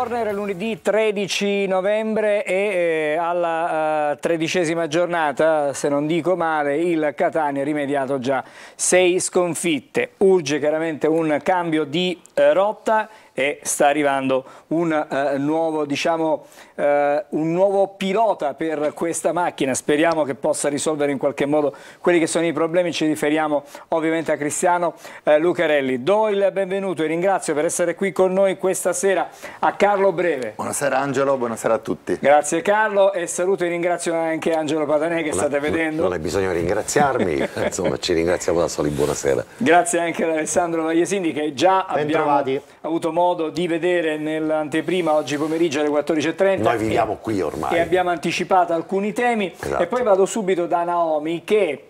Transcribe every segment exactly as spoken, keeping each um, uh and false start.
corner lunedì tredici novembre e eh, alla uh, tredicesima giornata, se non dico male, il Catania ha rimediato già sei sconfitte. Urge chiaramente un cambio di uh, rotta e sta arrivando un uh, nuovo, diciamo, uh, un nuovo pilota per questa macchina. Speriamo che possa risolvere in qualche modo quelli che sono i problemi. Ci riferiamo ovviamente a Cristiano uh, Lucarelli. Do il benvenuto e ringrazio per essere qui con noi questa sera a Carlo Breve. Buonasera Angelo, buonasera a tutti. Grazie Carlo e saluto e ringrazio anche Angelo Patanè che non state è, vedendo. Non è bisogno di ringraziarmi, insomma ci ringraziamo da soli, buonasera. Grazie anche ad Alessandro Vagliesini che già ben abbiamo trovati. avuto modo di vedere nell'anteprima oggi pomeriggio alle quattordici e trenta. Noi viviamo qui ormai. E abbiamo anticipato alcuni temi. Esatto. E poi vado subito da Naomi che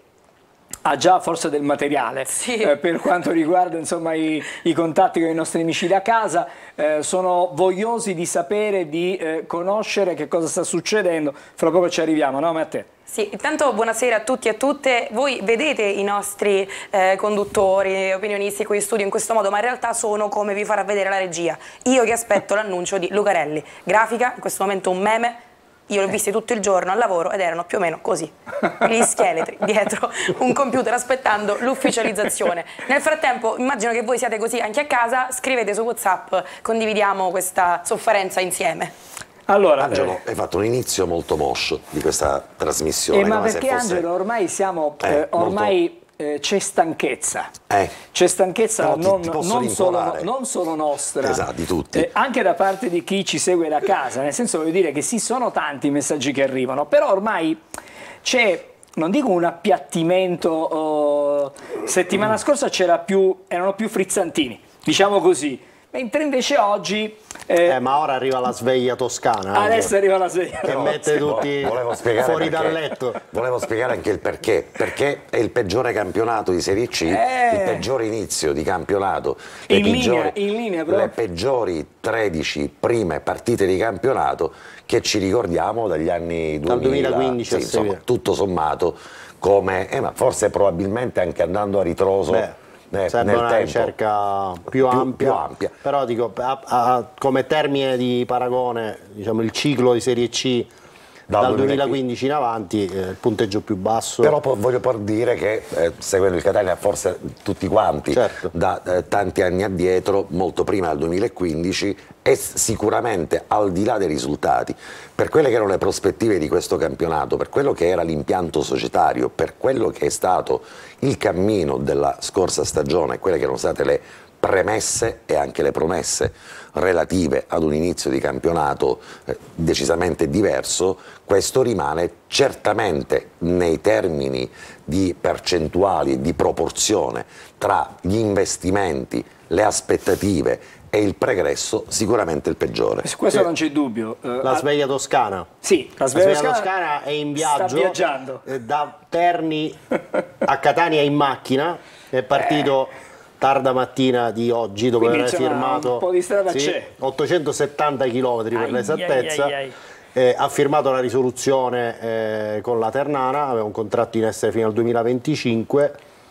ha già forse del materiale sì. eh, per quanto riguarda insomma, i, i contatti con i nostri amici da casa. Eh, sono vogliosi di sapere, di eh, conoscere che cosa sta succedendo. Fra poco ci arriviamo, no? Ma a te. Sì, intanto buonasera a tutti e a tutte. Voi vedete i nostri eh, conduttori, opinionisti qui in studio in questo modo, ma in realtà sono come vi farà vedere la regia. Io che aspetto l'annuncio di Lucarelli. Grafica, in questo momento un meme. Io l'ho visti tutto il giorno al lavoro ed erano più o meno così, gli scheletri dietro un computer aspettando l'ufficializzazione. Nel frattempo immagino che voi siate così anche a casa, scrivete su WhatsApp, condividiamo questa sofferenza insieme. Allora, Angelo, eh, hai fatto un inizio molto moscio di questa trasmissione. Eh, ma perché fosse... Angelo, ormai siamo, eh, eh, ormai molto... eh, c'è stanchezza, eh. c'è stanchezza non, ti, ti non, solo, non solo nostra, esatto, di tutti. Eh, anche da parte di chi ci segue da casa, nel senso voglio dire che sì, sono tanti i messaggi che arrivano, però ormai c'è... Non dico un appiattimento, uh, settimana scorsa c'era più, erano più frizzantini, diciamo così, mentre invece oggi... Eh, eh, ma ora arriva la sveglia toscana. Adesso arriva la sveglia. Che mette tutti fuori dal letto. Volevo spiegare anche il perché. Perché è il peggiore campionato di Serie C, eh. il peggiore inizio di campionato. In linea, in linea le peggiori tredici prime partite di campionato che ci ricordiamo dagli anni duemila. Dal duemilaquindici, sì, insomma, tutto sommato, come, eh, ma forse probabilmente anche andando a ritroso. Beh. Eh, Serve una tempo. ricerca più, più, ampia, più ampia, però dico, a, a, come termine di paragone, diciamo, il ciclo di Serie C dal, dal duemilaquindici in avanti, eh, il punteggio più basso. Però voglio pur dire che, eh, seguendo il Catania, forse tutti quanti, certo. da eh, tanti anni addietro, molto prima del duemilaquindici, e sicuramente al di là dei risultati, per quelle che erano le prospettive di questo campionato, per quello che era l'impianto societario, per quello che è stato il cammino della scorsa stagione, quelle che erano state le premesse e anche le promesse relative ad un inizio di campionato eh, decisamente diverso, questo rimane certamente nei termini di percentuali, di proporzione tra gli investimenti, le aspettative e il pregresso sicuramente il peggiore. Su questo sì. non c'è dubbio. Uh, la sveglia toscana. Sì, la sveglia, la sveglia toscana, toscana è in viaggio. Sta viaggiando. Eh, da Terni a Catania in macchina, è partito eh. tarda mattina di oggi, dopo aver firmato un po' di strada sì, c'è. ottocentosettanta chilometri per l'esattezza. Eh, ha firmato la risoluzione eh, con la Ternana, aveva un contratto in essere fino al duemilaventicinque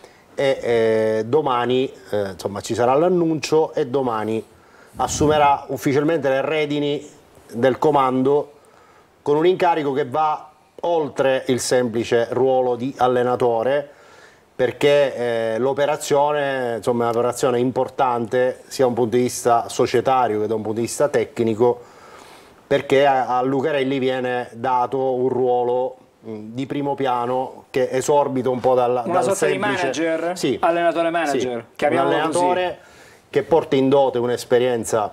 e eh, domani eh, insomma, ci sarà l'annuncio e domani assumerà ufficialmente le redini del comando con un incarico che va oltre il semplice ruolo di allenatore, perché eh, l'operazione è un'operazione importante sia da un punto di vista societario che da un punto di vista tecnico, perché a, a Lucarelli viene dato un ruolo mh, di primo piano che esorbita un po' dal, una dal sorta semplice... di manager? Sì. Allenatore manager? Sì. Un allenatore così. Che porta in dote un'esperienza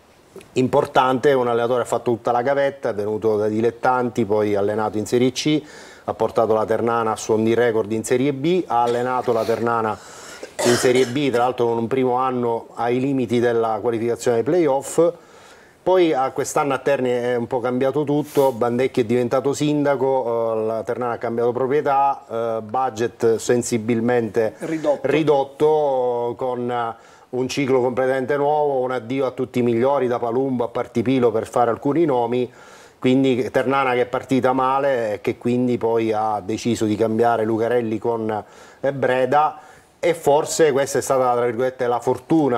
importante, un allenatore ha fatto tutta la gavetta, è venuto da dilettanti, poi ha allenato in Serie C, ha portato la Ternana a suon di record in Serie B, ha allenato la Ternana in Serie B, tra l'altro con un primo anno ai limiti della qualificazione ai playoff. Poi quest'anno a Terni è un po' cambiato tutto, Bandecchi è diventato sindaco, la Ternana ha cambiato proprietà, budget sensibilmente ridotto, ridotto con un ciclo completamente nuovo, un addio a tutti i migliori da Palumbo a Partipilo per fare alcuni nomi. Quindi Ternana che è partita male e che quindi poi ha deciso di cambiare Lucarelli con Breda, e forse questa è stata tra virgolette la fortuna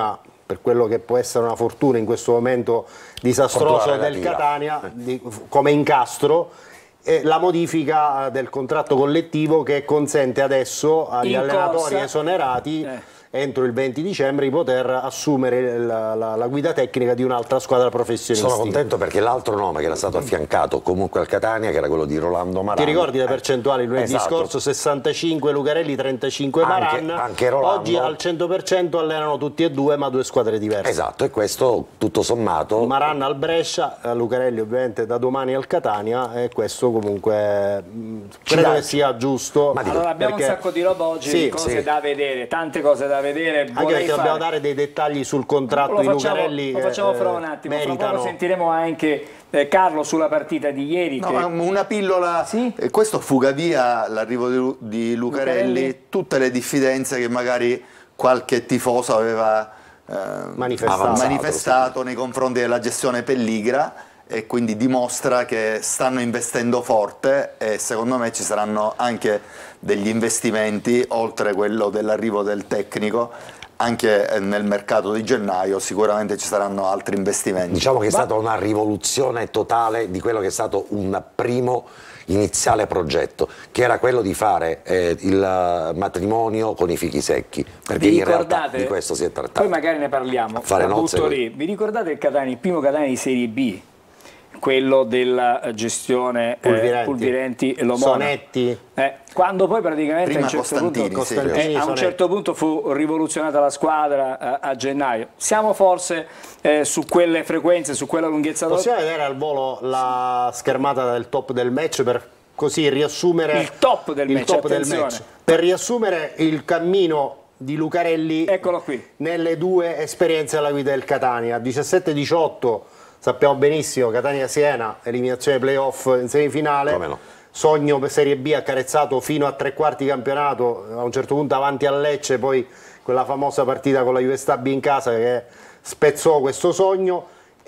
per quello che può essere una fortuna in questo momento disastroso del Catania, di, come incastro, e la modifica del contratto collettivo che consente adesso agli in allenatori corsa. esonerati eh. entro il venti dicembre di poter assumere la, la, la guida tecnica di un'altra squadra professionistica. Sono contento perché l'altro nome che era stato affiancato comunque al Catania, che era quello di Rolando Maranna. Ti ricordi le percentuali lunedì esatto. scorso? sessantacinque Lucarelli, trentacinque Maranna. Anche, anche Rolando. Oggi al cento per cento allenano tutti e due, ma due squadre diverse. Esatto, e questo tutto sommato. Maranna al Brescia, Lucarelli ovviamente da domani al Catania, e questo comunque Ci credo che sia giusto. Ma allora abbiamo perché... un sacco di roba oggi, sì, di cose sì. da vedere, tante cose da vedere. Anche perché fare... dobbiamo dare dei dettagli sul contratto lo di facciamo, Lucarelli. Lo facciamo fra un attimo, meritano... fra poco sentiremo anche eh, Carlo sulla partita di ieri. No, che... Una pillola, sì? eh, questo fuga via l'arrivo di, di Lucarelli, Lucarelli, tutte le diffidenze che magari qualche tifoso aveva eh, manifestato, manifestato nei confronti della gestione Pelligra, e quindi dimostra che stanno investendo forte, e secondo me ci saranno anche degli investimenti oltre quello dell'arrivo del tecnico. Anche nel mercato di gennaio sicuramente ci saranno altri investimenti. Diciamo che è stata una rivoluzione totale di quello che è stato un primo iniziale progetto, che era quello di fare eh, il matrimonio con i fichi secchi, perché in realtà di questo si è trattato. Poi magari ne parliamo. Fare nozze. Vi ricordate il Catania, il primo Catania di Serie B? Quello della gestione Pulvirenti, eh, Pulvirenti e Lomona. Sonetti. Eh, quando poi praticamente Prima a un certo Costantini, punto, sì. eh, a un certo punto fu rivoluzionata la squadra a, a gennaio. Siamo forse eh, su quelle frequenze, su quella lunghezza d'onda? Possiamo vedere al volo la schermata del top del match per così riassumere il top del, il match, top del match, per riassumere il cammino di Lucarelli. Eccolo qui. Nelle due esperienze alla guida del Catania, diciassette diciotto. Sappiamo benissimo, Catania-Siena, eliminazione playoff in semifinale, no. Sogno per Serie B accarezzato fino a tre quarti campionato, a un certo punto avanti a Lecce, poi quella famosa partita con la Juve Stabia in casa che spezzò questo sogno,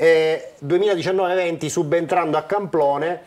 e duemiladiciannove venti subentrando a Camplone,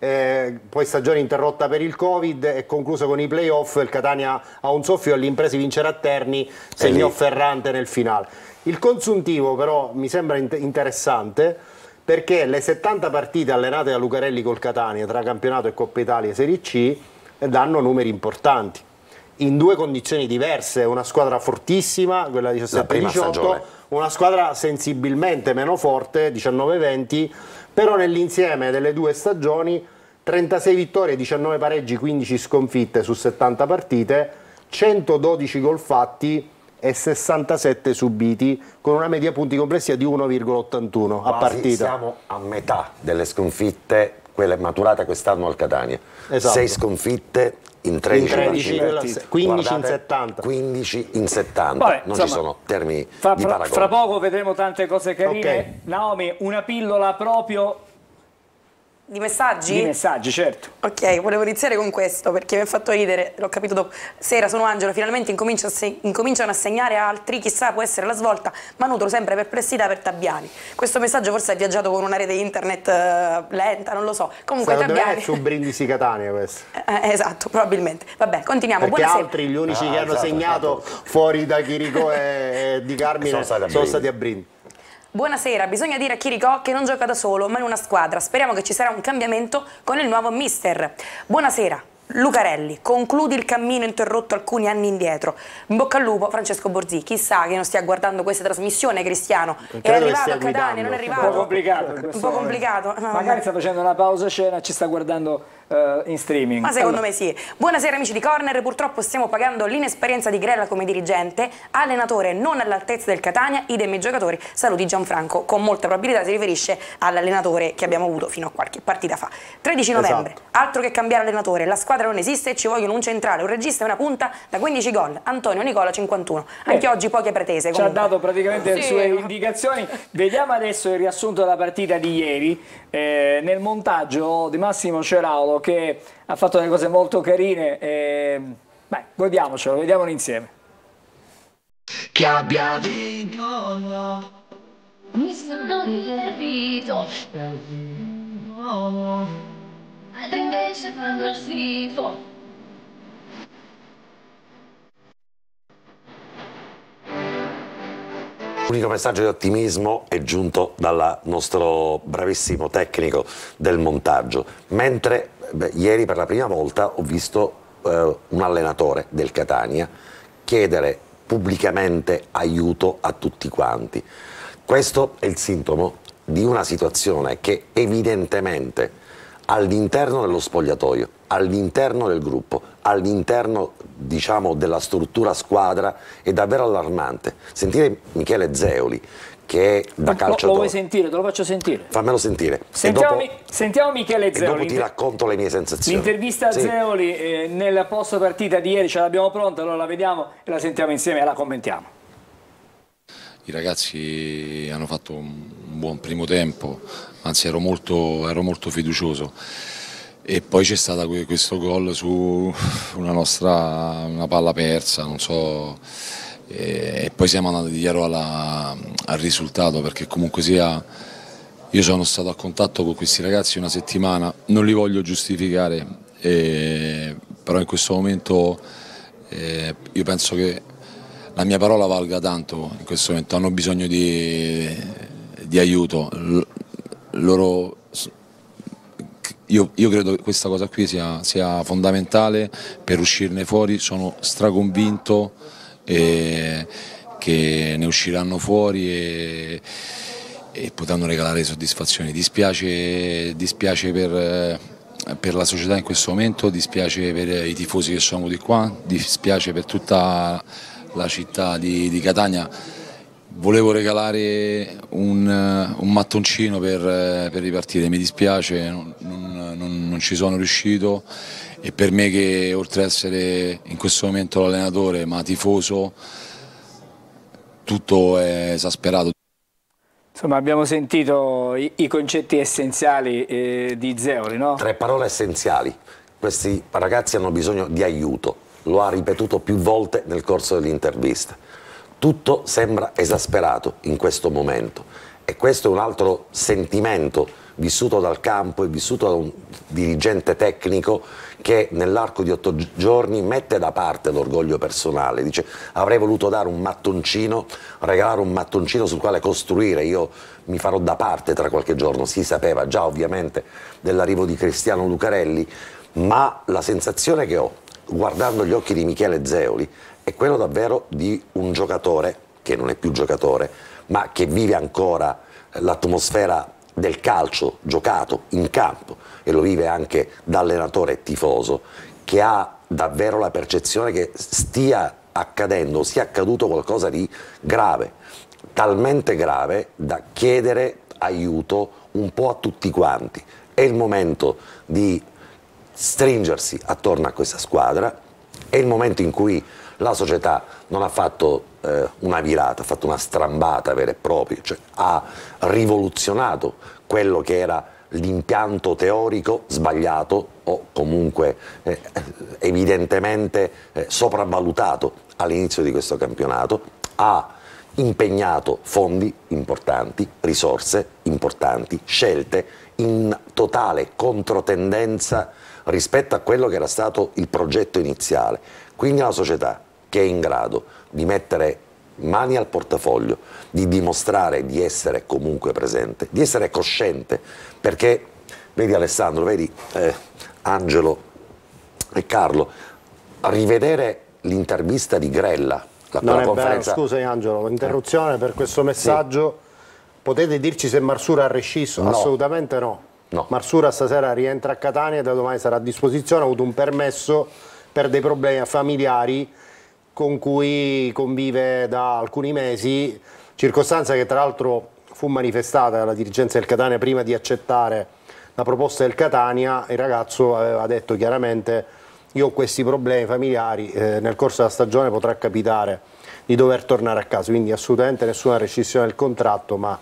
eh, poi stagione interrotta per il Covid e conclusa con i playoff. Il Catania ha un soffio all'impresa di vincere a Terni, segnò Ferrante nel finale. Il consuntivo però mi sembra interessante, perché le settanta partite allenate da Lucarelli col Catania tra campionato e Coppa Italia e Serie C danno numeri importanti, in due condizioni diverse: una squadra fortissima, quella diciassette diciotto, una squadra sensibilmente meno forte, diciannove venti, però nell'insieme delle due stagioni trentasei vittorie, diciannove pareggi, quindici sconfitte su settanta partite, centododici gol fatti e sessantasette subiti, con una media punti complessiva di uno virgola ottantuno a partita. Siamo a metà delle sconfitte, quelle maturate quest'anno al Catania. Esatto. sei sconfitte in tredici, in tredici partite. quindici Guardate, in settanta. quindici in settanta. Vabbè, non insomma, ci sono termini fra, di fra, paragone. fra poco vedremo tante cose carine. Okay. Naomi, una pillola proprio... Di messaggi? Di messaggi, certo. Ok, volevo iniziare con questo perché mi ha fatto ridere, l'ho capito dopo. Sera, sono Angelo, finalmente incomincia a incominciano a segnare altri, chissà, può essere la svolta, ma nutro sempre perplessità per Tabiani. Questo messaggio forse è viaggiato con una rete internet uh, lenta, non lo so. Comunque Secondo Tabiani... me è su Brindisi Catania questo. Eh, esatto, probabilmente. Vabbè, continuiamo. Perché Buonasera. altri, gli unici ah, che hanno esatto, segnato esatto. fuori da Chirico e, e Di Carmine sono stati a sono Brindisi. stati a Brindisi. Buonasera, bisogna dire a Chiricò che non gioca da solo, ma in una squadra. Speriamo che ci sarà un cambiamento con il nuovo mister. Buonasera, Lucarelli, concludi il cammino interrotto alcuni anni indietro. In bocca al lupo, Francesco Borzì. Chissà che non stia guardando questa trasmissione, Cristiano. È arrivato a Catania, non è arrivato. Un po' complicato. In un po' complicato. No, Magari vabbè. sta facendo una pausa cena, ci sta guardando uh, in streaming. Ma secondo allora. me sì. Buonasera amici di Corner, purtroppo stiamo pagando l'inesperienza di Grella come dirigente, allenatore non all'altezza del Catania, idem i giocatori. Saluti Gianfranco, con molta probabilità si riferisce all'allenatore che abbiamo avuto fino a qualche partita fa. tredici novembre, esatto. Altro che cambiare allenatore, la squadra non esiste e ci vogliono un centrale, un regista e una punta da quindici gol. Antonio Nicola cinquantuno. Anche eh, oggi poche pretese. Comunque. Ci ha dato sì. praticamente le sue indicazioni. Vediamo adesso il riassunto della partita di ieri. Eh, nel montaggio di Massimo Ceraulo, che ha fatto delle cose molto carine. Eh, beh, godiamocelo, vediamolo insieme. Che abbia vinto, no. Mi sono divertito. Ed invece fanno schifo. L'unico messaggio di ottimismo è giunto dal nostro bravissimo tecnico del montaggio, mentre beh, ieri per la prima volta ho visto eh, un allenatore del Catania chiedere pubblicamente aiuto a tutti quanti. Questo è il sintomo di una situazione che evidentemente all'interno dello spogliatoio, all'interno del gruppo, all'interno diciamo della struttura squadra è davvero allarmante. Sentire Michele Zeoli che è da calciatore... Lo vuoi sentire? Te lo faccio sentire. Fammelo sentire. Sentiamo, dopo, sentiamo Michele Zeoli. E dopo ti racconto le mie sensazioni. L'intervista a sì. Zeoli eh, nel post partita di ieri ce l'abbiamo pronta, allora la vediamo e la sentiamo insieme e la commentiamo. I ragazzi hanno fatto un buon primo tempo, anzi ero molto, ero molto fiducioso. E poi c'è stato questo gol su una nostra una palla persa, non so, e poi siamo andati dietro alla, al risultato, perché comunque sia io sono stato a contatto con questi ragazzi una settimana, non li voglio giustificare, eh, però in questo momento eh, io penso che la mia parola valga tanto in questo momento, hanno bisogno di, di aiuto. L loro, io, io credo che questa cosa qui sia, sia fondamentale per uscirne fuori, sono straconvinto eh, che ne usciranno fuori e, e potranno regalare soddisfazioni. Dispiace, dispiace per, per la società in questo momento, dispiace per i tifosi che sono venuti qua, dispiace per tutta la città di, di Catania. Volevo regalare un, un mattoncino per, per ripartire, mi dispiace, non, non, non, non ci sono riuscito, e per me, che oltre ad essere in questo momento l'allenatore ma tifoso, tutto è esasperato. Insomma, abbiamo sentito i, i concetti essenziali eh, di Zeoli, no? Tre parole essenziali. Questi ragazzi hanno bisogno di aiuto. Lo ha ripetuto più volte nel corso dell'intervista. Tutto sembra esasperato in questo momento e questo è un altro sentimento vissuto dal campo e vissuto da un dirigente tecnico che nell'arco di otto giorni mette da parte l'orgoglio personale, dice avrei voluto dare un mattoncino, regalare un mattoncino sul quale costruire, io mi farò da parte tra qualche giorno. Si sapeva già ovviamente dell'arrivo di Cristiano Lucarelli, ma la sensazione che ho guardando gli occhi di Michele Zeoli è quello davvero di un giocatore che non è più giocatore, ma che vive ancora l'atmosfera del calcio giocato in campo e lo vive anche da allenatore e tifoso, che ha davvero la percezione che stia accadendo, sia accaduto qualcosa di grave, talmente grave da chiedere aiuto un po' a tutti quanti. È il momento di stringersi attorno a questa squadra, è il momento in cui la società non ha fatto eh, una virata, ha fatto una strambata vera e propria, cioè ha rivoluzionato quello che era l'impianto teorico sbagliato o comunque eh, evidentemente eh, sopravvalutato all'inizio di questo campionato, ha impegnato fondi importanti, risorse importanti, scelte in totale controtendenza rispetto a quello che era stato il progetto iniziale. Quindi una società che è in grado di mettere mani al portafoglio, di dimostrare di essere comunque presente, di essere cosciente, perché vedi Alessandro, vedi eh, Angelo e Carlo, a rivedere l'intervista di Grella, la non è conferenza... vero, scusa Angelo, interruzione per questo messaggio, sì. Potete dirci se Marsura ha rescisso? No. Assolutamente no. No. Marsura stasera rientra a Catania e da domani sarà a disposizione, ha avuto un permesso per dei problemi familiari con cui convive da alcuni mesi, circostanza che tra l'altro fu manifestata dalla dirigenza del Catania prima di accettare la proposta del Catania. Il ragazzo aveva detto chiaramente: io ho questi problemi familiari, eh, nel corso della stagione potrà capitare di dover tornare a casa, quindi assolutamente nessuna rescissione del contratto, ma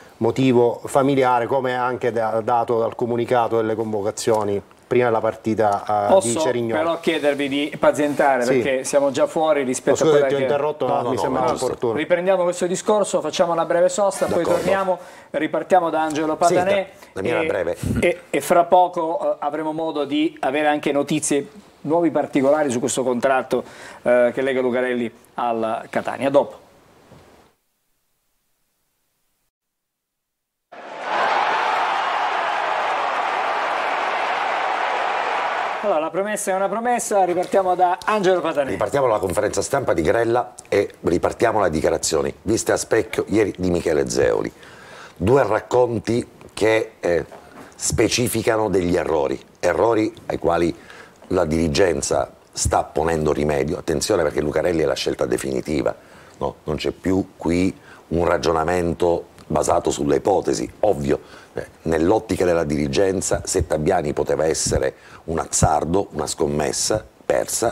motivo familiare, come anche da, dato dal comunicato delle convocazioni prima della partita uh, di Cerignola. Posso però chiedervi di pazientare, sì, perché siamo già fuori rispetto Scusa, a quella ti ho che... interrotto, no, no, mi no, sembra no, opportuno. Riprendiamo questo discorso, facciamo una breve sosta, poi torniamo, ripartiamo da Angelo Patanè, sì, la mia e, breve. E, e fra poco uh, avremo modo di avere anche notizie, nuovi particolari su questo contratto uh, che lega Lucarelli al Catania. A dopo. Allora, la promessa è una promessa, ripartiamo da Angelo Patanè. Ripartiamo dalla conferenza stampa di Grella e ripartiamo dalle dichiarazioni viste a specchio ieri di Michele Zeoli. Due racconti che eh, specificano degli errori, errori ai quali la dirigenza sta ponendo rimedio. Attenzione, perché Lucarelli è la scelta definitiva, no? Non c'è più qui un ragionamento basato sulle ipotesi. Ovvio, eh, nell'ottica della dirigenza Settabiani poteva essere un azzardo, una scommessa persa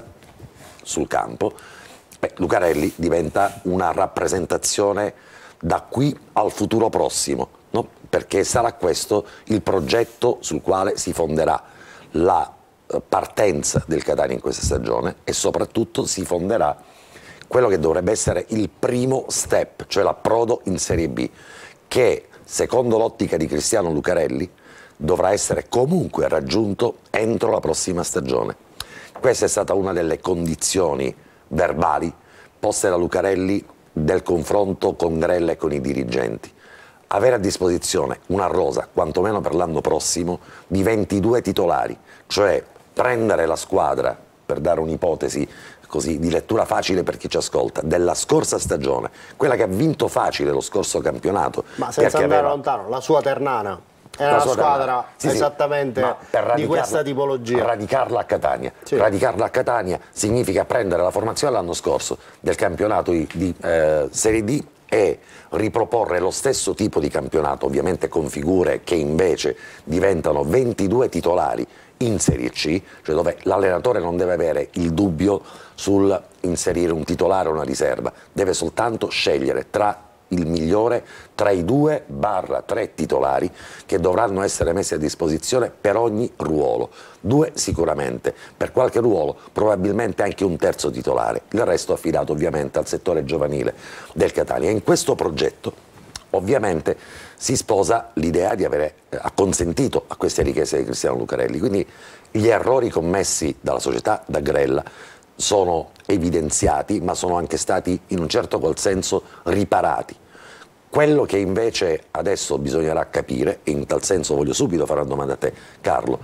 sul campo. Beh, Lucarelli diventa una rappresentazione da qui al futuro prossimo, no? Perché sarà questo il progetto sul quale si fonderà la partenza del Catania in questa stagione e soprattutto si fonderà quello che dovrebbe essere il primo step, cioè l'approdo in Serie B, che secondo l'ottica di Cristiano Lucarelli dovrà essere comunque raggiunto entro la prossima stagione. Questa è stata una delle condizioni verbali poste da Lucarelli del confronto con Grella e con i dirigenti. Avere a disposizione una rosa, quantomeno per l'anno prossimo, di ventidue titolari, cioè prendere la squadra, per dare un'ipotesi così di lettura facile per chi ci ascolta, della scorsa stagione, quella che ha vinto facile lo scorso campionato. Ma senza andare aveva... lontano, la sua Ternana era una squadra sì, esattamente sì, di questa tipologia. Radicarla a Catania. Sì. Radicarla a Catania significa prendere la formazione dell'anno scorso del campionato di, di eh, Serie D e riproporre lo stesso tipo di campionato, ovviamente con figure che invece diventano ventidue titolari in Serie C, cioè dove l'allenatore non deve avere il dubbio sul inserire un titolare o una riserva, deve soltanto scegliere tra il migliore tra i due barra tre titolari che dovranno essere messi a disposizione per ogni ruolo. Due sicuramente, per qualche ruolo probabilmente anche un terzo titolare, il resto affidato ovviamente al settore giovanile del Catania. E in questo progetto ovviamente si sposa l'idea di avere eh, acconsentito a queste richieste di Cristiano Lucarelli, quindi gli errori commessi dalla società, da Grella, sono evidenziati, ma sono anche stati in un certo qual senso riparati. Quello che invece adesso bisognerà capire, e in tal senso voglio subito fare una domanda a te Carlo,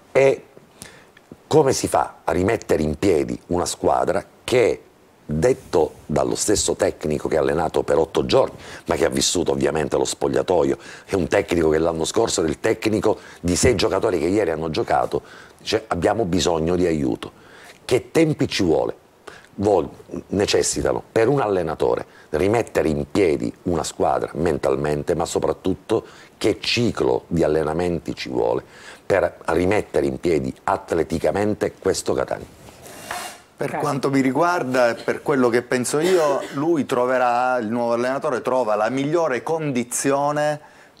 è come si fa a rimettere in piedi una squadra che, detto dallo stesso tecnico che ha allenato per otto giorni, ma che ha vissuto ovviamente lo spogliatoio, è un tecnico che l'anno scorso era il tecnico di sei giocatori che ieri hanno giocato, dice abbiamo bisogno di aiuto. Che tempi ci vuole? Vol- necessitano per un allenatore rimettere in piedi una squadra mentalmente, ma soprattutto che ciclo di allenamenti ci vuole per rimettere in piedi atleticamente questo Catania? Per quanto mi riguarda e per quello che penso io, lui troverà, il nuovo allenatore trova la migliore condizione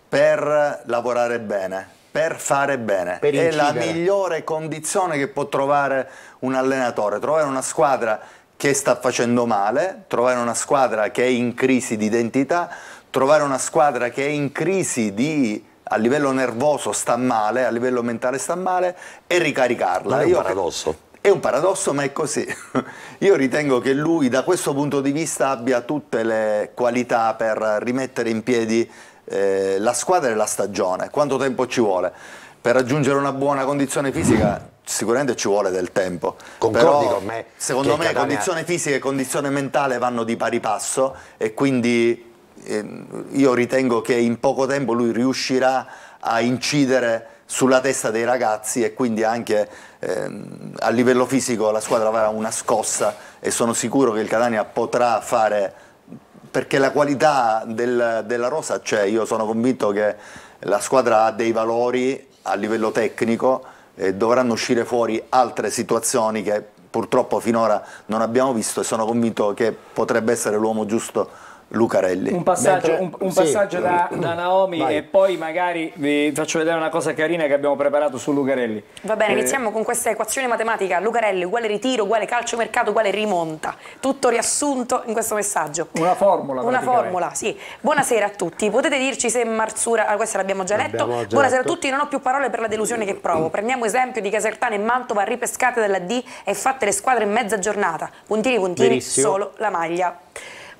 per lavorare bene, per fare bene. Per è la migliore condizione che può trovare un allenatore, trovare una squadra che sta facendo male, trovare una squadra che è in crisi di identità, trovare una squadra che è in crisi di, a livello nervoso sta male, a livello mentale sta male, e ricaricarla. Non è un Io paradosso. È un paradosso, ma è così. Io ritengo che lui da questo punto di vista abbia tutte le qualità per rimettere in piedi eh, la squadra e la stagione. Quanto tempo ci vuole? Per raggiungere una buona condizione fisica sicuramente ci vuole del tempo. Concordi con me? Secondo me Catania... condizione fisica e condizione mentale vanno di pari passo e quindi eh, io ritengo che in poco tempo lui riuscirà a incidere sulla testa dei ragazzi e quindi anche ehm, a livello fisico la squadra avrà una scossa e sono sicuro che il Catania potrà fare, perché la qualità del, della rosa c'è. Io sono convinto che la squadra ha dei valori a livello tecnico e dovranno uscire fuori altre situazioni che purtroppo finora non abbiamo visto e sono convinto che potrebbe essere l'uomo giusto Lucarelli. Un passaggio, un, un passaggio sì. da, da Naomi Vai. E poi magari vi faccio vedere una cosa carina che abbiamo preparato su Lucarelli. Va bene, eh. iniziamo con questa equazione matematica. Lucarelli uguale ritiro, uguale calciomercato, uguale rimonta. Tutto riassunto in questo messaggio. Una formula. Una formula, sì. Buonasera a tutti. Potete dirci se Marzura... Ah, questa l'abbiamo già letto. Già Buonasera letto. a tutti, non ho più parole per la delusione che provo. Prendiamo esempio di Casertano e Mantova ripescate dalla D e fatte le squadre in mezza giornata. Puntini puntini, Verissimo. Solo la maglia.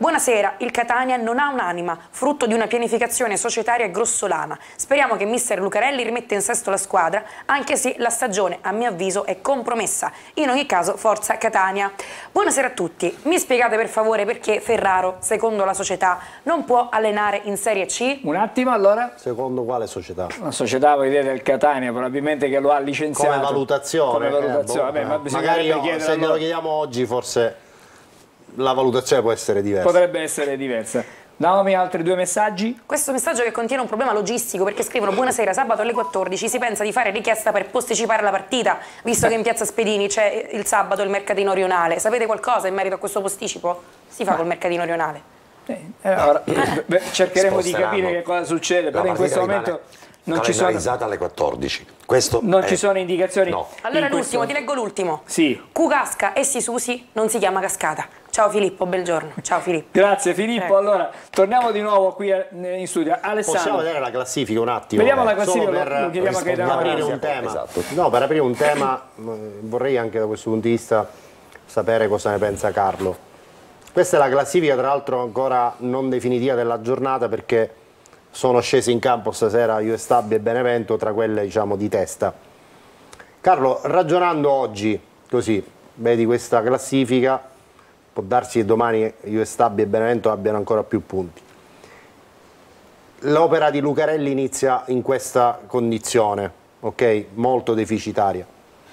Buonasera, il Catania non ha un'anima, frutto di una pianificazione societaria grossolana. Speriamo che mister Lucarelli rimetta in sesto la squadra, anche se la stagione, a mio avviso, è compromessa. In ogni caso, forza Catania. Buonasera a tutti. Mi spiegate per favore perché Ferraro, secondo la società, non può allenare in Serie C? Un attimo, allora. Secondo quale società? Una società, voi vedete, del Catania, probabilmente che lo ha licenziato. Come valutazione. Come valutazione. Eh, boh, Vabbè, ma magari io, chiedere, se glielo allora... chiediamo oggi forse la valutazione può essere diversa. Potrebbe essere diversa. Naomi, altri due messaggi? Questo messaggio che contiene un problema logistico, perché scrivono: buonasera, sabato alle quattordici si pensa di fare richiesta per posticipare la partita, visto che in piazza Spedini c'è il sabato il mercatino rionale. Sapete qualcosa in merito a questo posticipo? Si fa col mercatino rionale? Eh, allora, beh, cercheremo di capire che cosa succede, però in questo momento non ci sono alle quattordici. Questo non è... ci sono indicazioni. No. Allora l'ultimo, questo... ti leggo l'ultimo. Sì. Cucasca e Sisusi non si chiama cascata. Ciao Filippo, bel giorno. Ciao Filippo. Grazie Filippo. Ecco. Allora, torniamo di nuovo qui in studio. Alessandro. Possiamo vedere la classifica un attimo? Vediamo la classifica, Solo per, lo chiediamo a Gaetano. aprire un tema. Esatto. No, per aprire un tema vorrei anche da questo punto di vista sapere cosa ne pensa Carlo. Questa è la classifica, tra l'altro ancora non definitiva della giornata, perché sono scesi in campo stasera U S Stabia e Benevento tra quelle, diciamo, di testa. Carlo, ragionando oggi così, vedi questa classifica, può darsi che domani U S Stabia e Benevento abbiano ancora più punti. L'opera di Lucarelli inizia in questa condizione, ok? Molto deficitaria.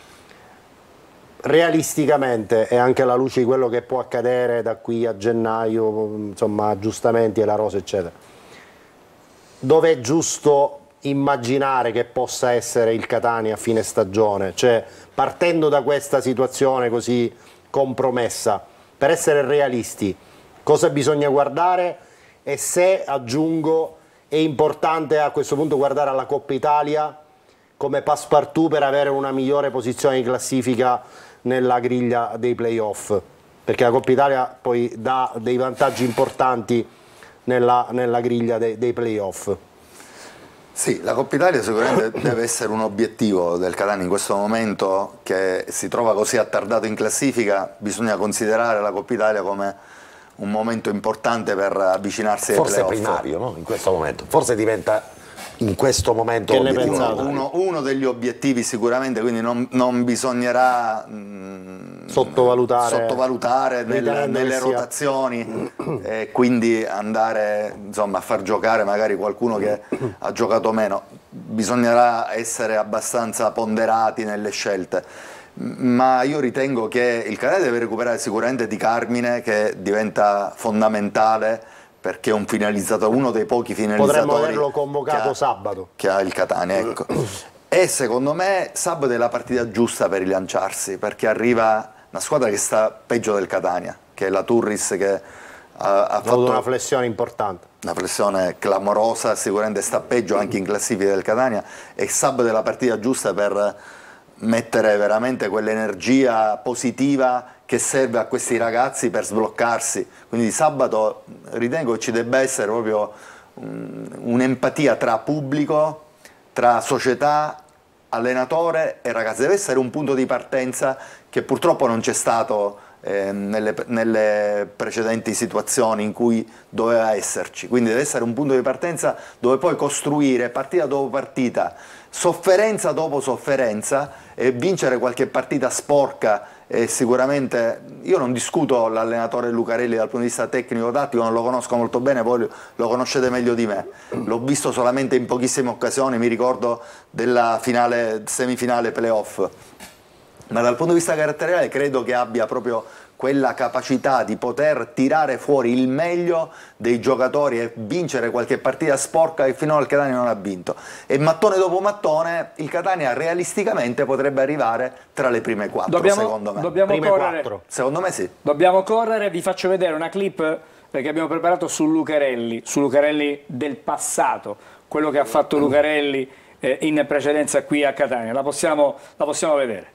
Realisticamente, e anche alla luce di quello che può accadere da qui a gennaio, insomma, aggiustamenti e la rosa eccetera, dov'è giusto immaginare che possa essere il Catania a fine stagione? Cioè, partendo da questa situazione così compromessa, per essere realisti, cosa bisogna guardare? E se, aggiungo, è importante a questo punto guardare alla Coppa Italia come passepartout per avere una migliore posizione di classifica nella griglia dei playoff, perché la Coppa Italia poi dà dei vantaggi importanti nella, nella griglia dei, dei playoff. Sì, la Coppa Italia sicuramente deve essere un obiettivo del Catania in questo momento che si trova così attardato in classifica. Bisogna considerare la Coppa Italia come un momento importante per avvicinarsi ai playoff. Forse primario, no? In questo momento, forse diventa in questo momento uno, uno, uno degli obiettivi sicuramente, quindi non, non bisognerà mh, sottovalutare, sottovalutare nel, nelle rotazioni e quindi andare, insomma, a far giocare magari qualcuno che ha giocato meno. Bisognerà essere abbastanza ponderati nelle scelte, ma io ritengo che il Catania deve recuperare sicuramente Di Carmine, che diventa fondamentale perché è un finalizzatore, uno dei pochi finalizzatori. Potremmo averlo convocato che ha, sabato. Che ha il Catania, ecco. E secondo me sabato è la partita giusta per rilanciarsi, perché arriva una squadra che sta peggio del Catania, che è la Turris, che ha, ha fatto una flessione importante. Una flessione clamorosa, sicuramente sta peggio anche in classifica del Catania, e sabato è la partita giusta per mettere veramente quell'energia positiva che serve a questi ragazzi per sbloccarsi. Quindi sabato ritengo che ci debba essere proprio un'empatia tra pubblico, tra società, allenatore e ragazzi. Deve essere un punto di partenza che purtroppo non c'è stato eh, nelle, nelle precedenti situazioni in cui doveva esserci. Quindi deve essere un punto di partenza dove poi costruire partita dopo partita, sofferenza dopo sofferenza, e vincere qualche partita sporca. E sicuramente io non discuto l'allenatore Lucarelli dal punto di vista tecnico-tattico, non lo conosco molto bene, voi lo conoscete meglio di me, l'ho visto solamente in pochissime occasioni, mi ricordo della finale, semifinale playoff, ma dal punto di vista caratteriale credo che abbia proprio quella capacità di poter tirare fuori il meglio dei giocatori e vincere qualche partita sporca che finora il Catania non ha vinto. E mattone dopo mattone il Catania realisticamente potrebbe arrivare tra le prime quattro, dobbiamo, secondo me. Dobbiamo prime correre. quattro. Secondo me sì. Dobbiamo correre, vi faccio vedere una clip che abbiamo preparato su Lucarelli, su Lucarelli del passato, quello che ha fatto Lucarelli eh, in precedenza qui a Catania. La possiamo, la possiamo vedere.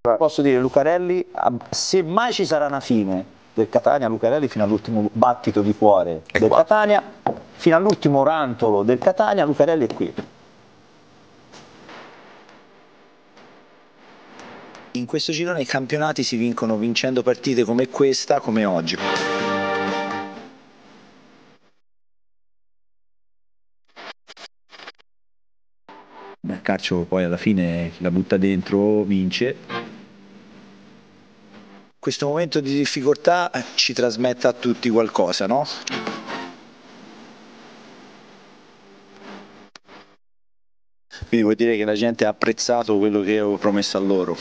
Posso dire, Lucarelli, se mai ci sarà una fine del Catania, Lucarelli fino all'ultimo battito di cuore è del qua. Catania, fino all'ultimo rantolo del Catania, Lucarelli è qui. In questo girone i campionati si vincono vincendo partite come questa, come oggi. Il calcio poi alla fine la butta dentro, vince. Questo momento di difficoltà ci trasmette a tutti qualcosa, no? Quindi vuol dire che la gente ha apprezzato quello che avevo promesso a loro.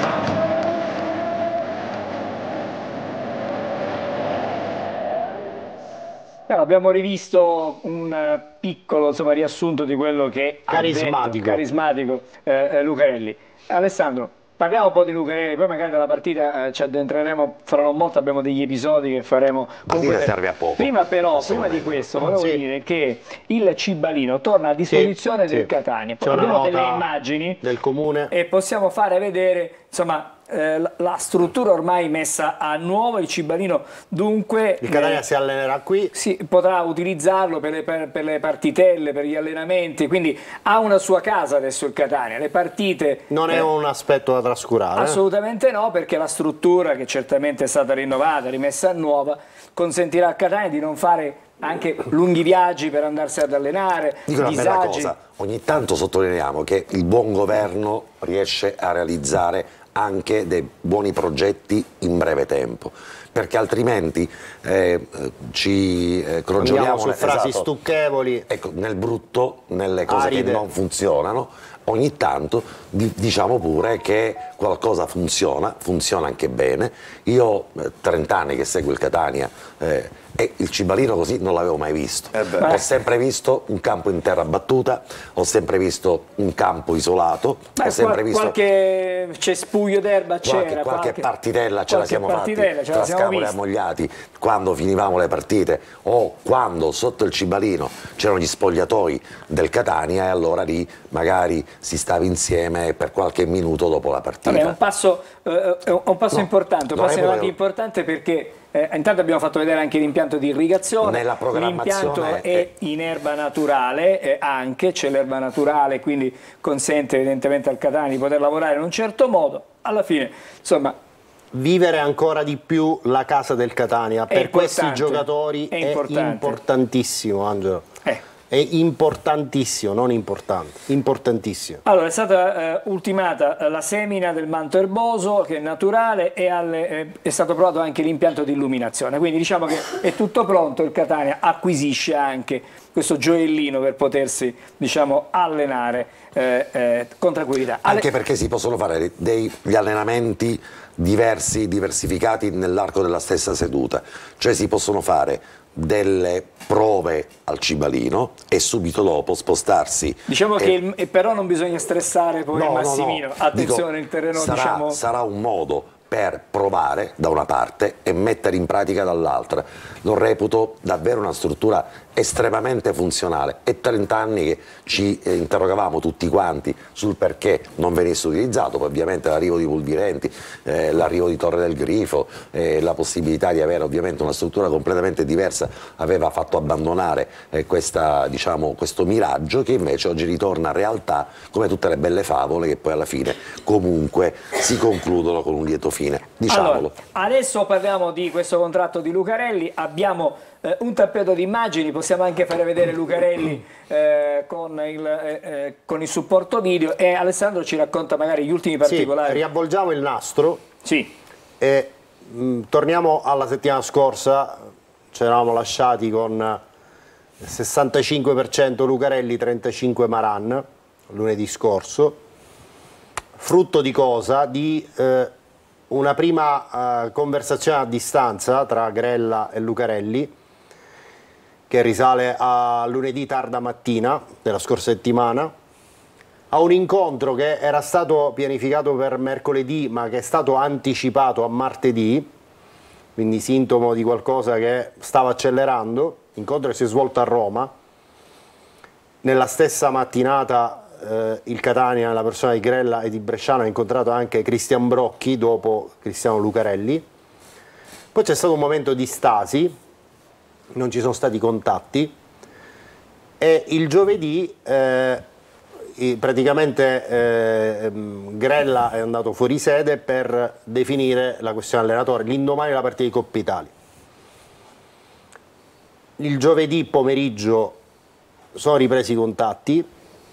Abbiamo rivisto un piccolo insomma, riassunto di quello che carismatico, ha detto, carismatico eh, Lucarelli. Alessandro, parliamo un po' di Lucarelli, poi magari dalla partita eh, ci addentreremo, fra non molto abbiamo degli episodi che faremo. Comunque, serve a poco. Prima però, prima di questo, volevo sì. dire che il Cibalino torna a disposizione sì, del sì. Catania. Abbiamo delle immagini del comune e possiamo fare vedere, insomma, la struttura ormai messa a nuovo, il Cibalino dunque il Catania eh, si allenerà qui, si potrà utilizzarlo per le, per, per le partitelle, per gli allenamenti, quindi ha una sua casa adesso il Catania, le partite non è eh, un aspetto da trascurare, assolutamente no, perché la struttura che certamente è stata rinnovata, rimessa a nuova, consentirà al Catania di non fare anche lunghi viaggi per andarsi ad allenare. Dico una bella cosa, ogni tanto sottolineiamo che il buon governo riesce a realizzare anche dei buoni progetti in breve tempo, perché altrimenti eh, ci eh, crogioliamo su frasi esatto, stucchevoli, ecco, nel brutto, nelle cose aride. Che non funzionano. Ogni tanto di, diciamo pure che qualcosa funziona, funziona anche bene. Io ho eh, trenta anni che seguo il Catania eh, e il Cibalino così non l'avevo mai visto. Eh ho sempre visto un campo in terra battuta, ho sempre visto un campo isolato, beh, ho sempre visto qualche cespuglio d'erba c'era, qualche, qualche, qualche partitella ce la siamo fatti tra Scapoli e Ammogliati quando finivamo le partite, o quando sotto il Cibalino c'erano gli spogliatoi del Catania e allora lì magari si stava insieme per qualche minuto dopo la partita. Vabbè, è un passo, eh, è un passo no, importante, un passo in avanti importante perché eh, intanto abbiamo fatto vedere anche l'impianto di irrigazione, l'impianto è in erba naturale, eh, anche c'è l'erba naturale, quindi consente evidentemente al Catania di poter lavorare in un certo modo. Alla fine, insomma, vivere ancora di più la casa del Catania per questi giocatori è, è importantissimo, Angelo. Eh. È importantissimo, non importante, importantissimo. Allora, è stata eh, ultimata la semina del manto erboso, che è naturale, e alle, eh, è stato provato anche l'impianto di illuminazione, quindi diciamo che è tutto pronto, il Catania acquisisce anche questo gioiellino per potersi, diciamo, allenare eh, eh, con tranquillità. Anche perché si possono fare degli allenamenti diversi, diversificati nell'arco della stessa seduta, cioè si possono fare delle prove al Cibalino e subito dopo spostarsi. Diciamo e... che il, però non bisogna stressare poi no, Massimino, no, no. Attenzione, Dico, il terreno sarà, diciamo... sarà un modo per provare da una parte e mettere in pratica dall'altra. Lo reputo davvero una struttura estremamente funzionale. È trenta anni che ci eh, interrogavamo tutti quanti sul perché non venisse utilizzato, poi ovviamente l'arrivo di Pulvirenti, eh, l'arrivo di Torre del Grifo, eh, la possibilità di avere ovviamente una struttura completamente diversa aveva fatto abbandonare eh, questa, diciamo, questo miraggio, che invece oggi ritorna a realtà come tutte le belle favole che poi alla fine comunque si concludono con un lieto fine. Diciamolo. Allora, adesso parliamo di questo contratto di Lucarelli, abbiamo eh, un tappeto di immagini, possiamo anche fare vedere Lucarelli eh, con, il, eh, eh, con il supporto video, e Alessandro ci racconta magari gli ultimi particolari. Sì, riavvolgiamo il nastro sì. e mh, torniamo alla settimana scorsa, ci eravamo lasciati con sessantacinque per cento Lucarelli, trentacinque per cento Maran, lunedì scorso, frutto di cosa? Di... Eh, una prima uh, conversazione a distanza tra Grella e Lucarelli, che risale a lunedì tarda mattina della scorsa settimana, a un incontro che era stato pianificato per mercoledì ma che è stato anticipato a martedì, quindi sintomo di qualcosa che stava accelerando, incontro che si è svolto a Roma. Nella stessa mattinata eh, il Catania, nella persona di Grella e di Bresciano, ha incontrato anche Cristian Brocchi dopo Cristiano Lucarelli. Poi c'è stato un momento di stasi, non ci sono stati contatti, e il giovedì eh, praticamente eh, Grella è andato fuori sede per definire la questione allenatore l'indomani della partita di Coppa Italia. Il giovedì pomeriggio sono ripresi i contatti,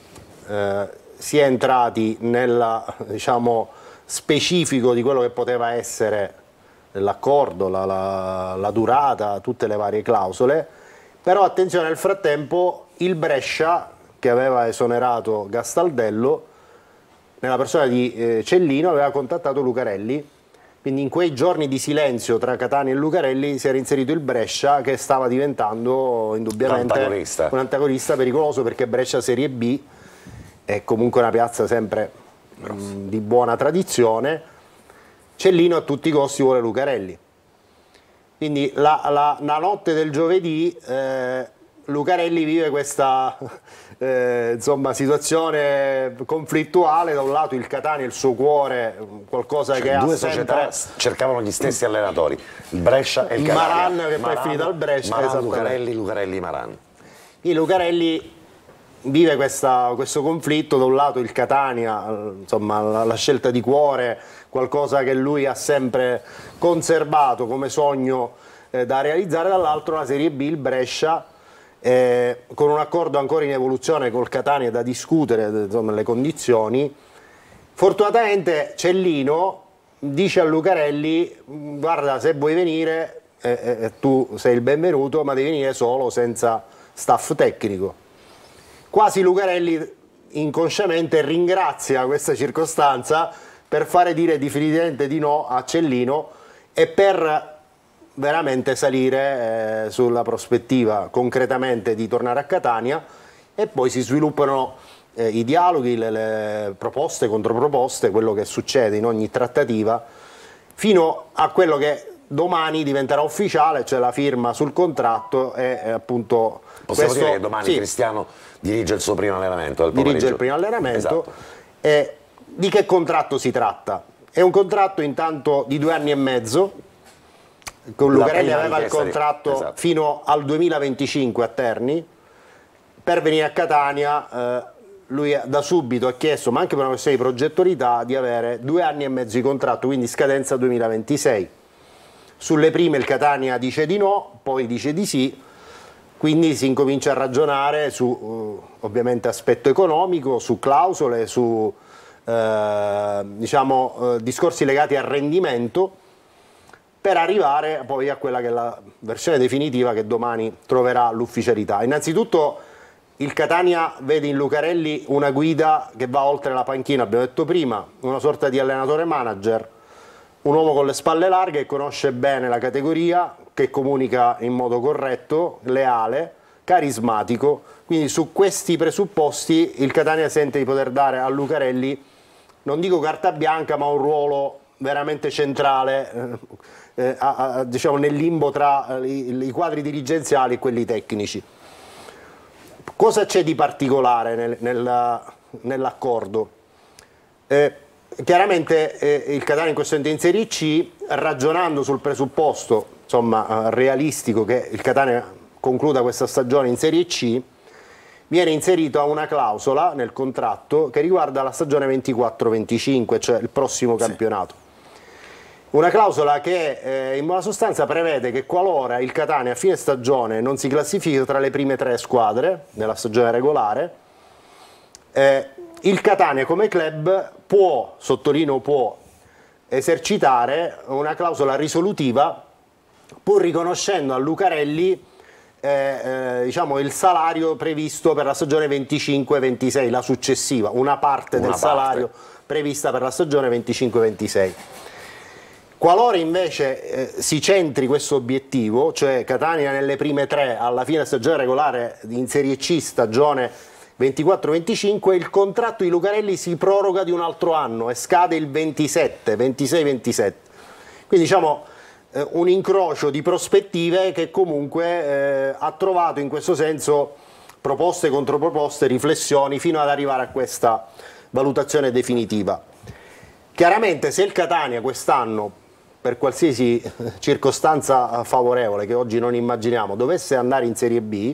eh, si è entrati nel, diciamo, specifico di quello che poteva essere l'accordo, la, la, la durata, tutte le varie clausole, però attenzione, nel frattempo il Brescia, che aveva esonerato Gastaldello, nella persona di eh, Cellino, aveva contattato Lucarelli. Quindi in quei giorni di silenzio tra Catania e Lucarelli si era inserito il Brescia, che stava diventando indubbiamente un antagonista, un antagonista pericoloso, perché Brescia Serie B è comunque una piazza sempre mh, di buona tradizione. Cellino a tutti i costi vuole Lucarelli. Quindi la, la, la notte del giovedì eh, Lucarelli vive questa eh, insomma, situazione conflittuale. Da un lato il Catania, il suo cuore, qualcosa cioè, che ha due sempre... società cercavano gli stessi allenatori, il Brescia e il Catania. Maran, che Maran, poi è finito al Brescia, Maran, Lucarelli, Lucarelli, Maran. Il Lucarelli vive questa, questo conflitto. Da un lato il Catania, insomma, la, la scelta di cuore, qualcosa che lui ha sempre conservato come sogno eh, da realizzare, dall'altro la Serie B, il Brescia, Eh, con un accordo ancora in evoluzione col Catania da discutere, insomma, le condizioni. Fortunatamente Cellino dice a Lucarelli: guarda, se vuoi venire eh, eh, tu sei il benvenuto, ma devi venire solo, senza staff tecnico. Quasi Lucarelli inconsciamente ringrazia questa circostanza per fare dire definitivamente di no a Cellino e per veramente salire eh, sulla prospettiva concretamente di tornare a Catania, e poi si sviluppano eh, i dialoghi, le, le proposte, controproposte, quello che succede in ogni trattativa, fino a quello che domani diventerà ufficiale, cioè la firma sul contratto. E eh, appunto possiamo questo, dire che domani sì, Cristiano dirige il suo primo allenamento del dirige il primo allenamento. Esatto. E di che contratto si tratta? È un contratto intanto di due anni e mezzo. Con Lucarelli aveva il contratto, esatto, fino al duemilaventicinque a Terni. Per venire a Catania eh, lui da subito ha chiesto, ma anche per una questione di progettualità, di avere due anni e mezzo di contratto, quindi scadenza duemilaventisei. Sulle prime il Catania dice di no, poi dice di sì, quindi si incomincia a ragionare su uh, ovviamente aspetto economico, su clausole, su eh, diciamo, uh, discorsi legati al rendimento, per arrivare poi a quella che è la versione definitiva che domani troverà l'ufficialità. Innanzitutto il Catania vede in Lucarelli una guida che va oltre la panchina, abbiamo detto prima, una sorta di allenatore manager, un uomo con le spalle larghe che conosce bene la categoria, che comunica in modo corretto, leale, carismatico. Quindi su questi presupposti il Catania sente di poter dare a Lucarelli, non dico carta bianca, ma un ruolo veramente centrale, eh, a, a, diciamo nel limbo tra i, i quadri dirigenziali e quelli tecnici. Cosa c'è di particolare nel, nel, nell'accordo? Eh, chiaramente eh, il Catania in questo momento in Serie C, ragionando sul presupposto, insomma, realistico che il Catania concluda questa stagione in Serie C, viene inserita una clausola nel contratto che riguarda la stagione ventiquattro venticinque, cioè il prossimo campionato. Sì. Una clausola che eh, in buona sostanza prevede che qualora il Catania a fine stagione non si classifichi tra le prime tre squadre nella stagione regolare, eh, il Catania come club può, sottolineo può, esercitare una clausola risolutiva, pur riconoscendo a Lucarelli eh, eh, diciamo, il salario previsto per la stagione venticinque ventisei, la successiva, una parte una del parte. salario prevista per la stagione venticinque ventisei. Qualora invece eh, si centri questo obiettivo, cioè Catania nelle prime tre alla fine stagione regolare in Serie C stagione ventiquattro venticinque, il contratto di Lucarelli si proroga di un altro anno e scade il ventisette, ventisei ventisette. Quindi diciamo eh, un incrocio di prospettive che comunque eh, ha trovato in questo senso proposte, controproposte, riflessioni fino ad arrivare a questa valutazione definitiva. Chiaramente se il Catania quest'anno, per qualsiasi circostanza favorevole che oggi non immaginiamo, dovesse andare in Serie B,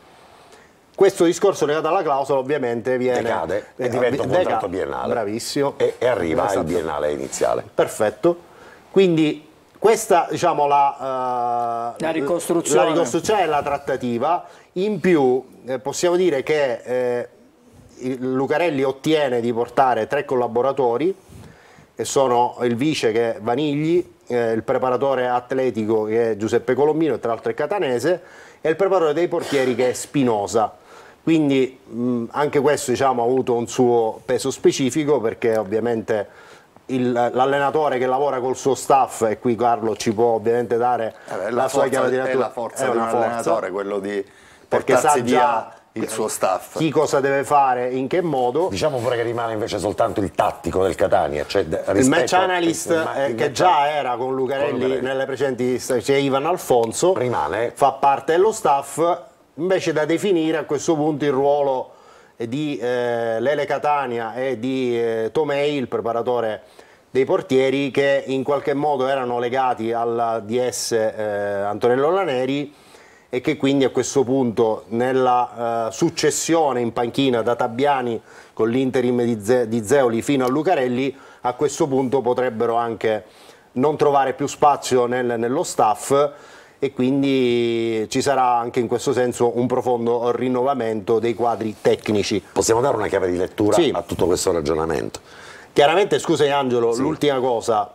questo discorso legato alla clausola ovviamente viene... Decade e diventa un contratto biennale. Bravissimo. E, e arriva il biennale iniziale. Perfetto. Quindi questa, diciamo, la, uh, la ricostruzione. La ricostruzione e la trattativa. In più eh, possiamo dire che eh, Lucarelli ottiene di portare tre collaboratori, che sono il vice che è Vanigli, eh, il preparatore atletico che è Giuseppe Colombino, e tra l'altro è catanese, e il preparatore dei portieri che è Spinosa. Quindi mh, anche questo, diciamo, ha avuto un suo peso specifico, perché ovviamente l'allenatore che lavora col suo staff, e qui Carlo ci può ovviamente dare eh, la, la sua chiave di lettura, è la forza è di un allenatore, quello di perché sa già il suo staff, chi cosa deve fare, in che modo. Diciamo pure che rimane invece soltanto il tattico del Catania, cioè il match analyst il, il, il che già era con Lucarelli, con Lucarelli nelle precedenti, c'è Ivan Alfonso, rimane, fa parte dello staff, invece da definire a questo punto il ruolo di eh, Lele Catania e di eh, Tomei, il preparatore dei portieri, che in qualche modo erano legati alla D S eh, Antonello Laneri, e che quindi a questo punto nella uh, successione in panchina da Tabbiani con l'interim di, Ze di Zeoli fino a Lucarelli, a questo punto potrebbero anche non trovare più spazio nel, nello staff, e quindi ci sarà anche in questo senso un profondo rinnovamento dei quadri tecnici. Possiamo dare una chiave di lettura sì. a tutto questo ragionamento? Chiaramente, scusa Angelo, sì. l'ultima cosa,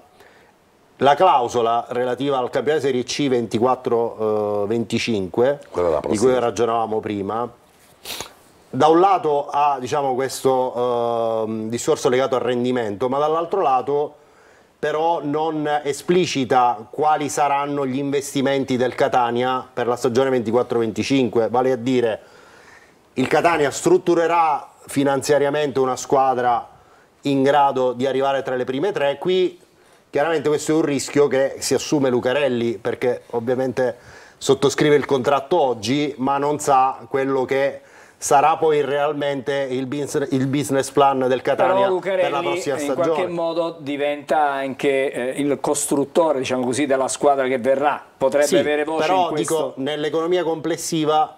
la clausola relativa al campionato Serie C ventiquattro venticinque, di cui ragionavamo prima, da un lato ha, diciamo, questo eh, discorso legato al rendimento, ma dall'altro lato però non esplicita quali saranno gli investimenti del Catania per la stagione ventiquattro venticinque, vale a dire il Catania strutturerà finanziariamente una squadra in grado di arrivare tra le prime tre. Qui chiaramente questo è un rischio che si assume Lucarelli, perché ovviamente sottoscrive il contratto oggi ma non sa quello che sarà poi realmente il business, il business plan del Catania per la prossima stagione. In qualche modo diventa anche eh, il costruttore, diciamo così, della squadra che verrà, potrebbe sì, avere voce però in questo. Dico, nell'economia complessiva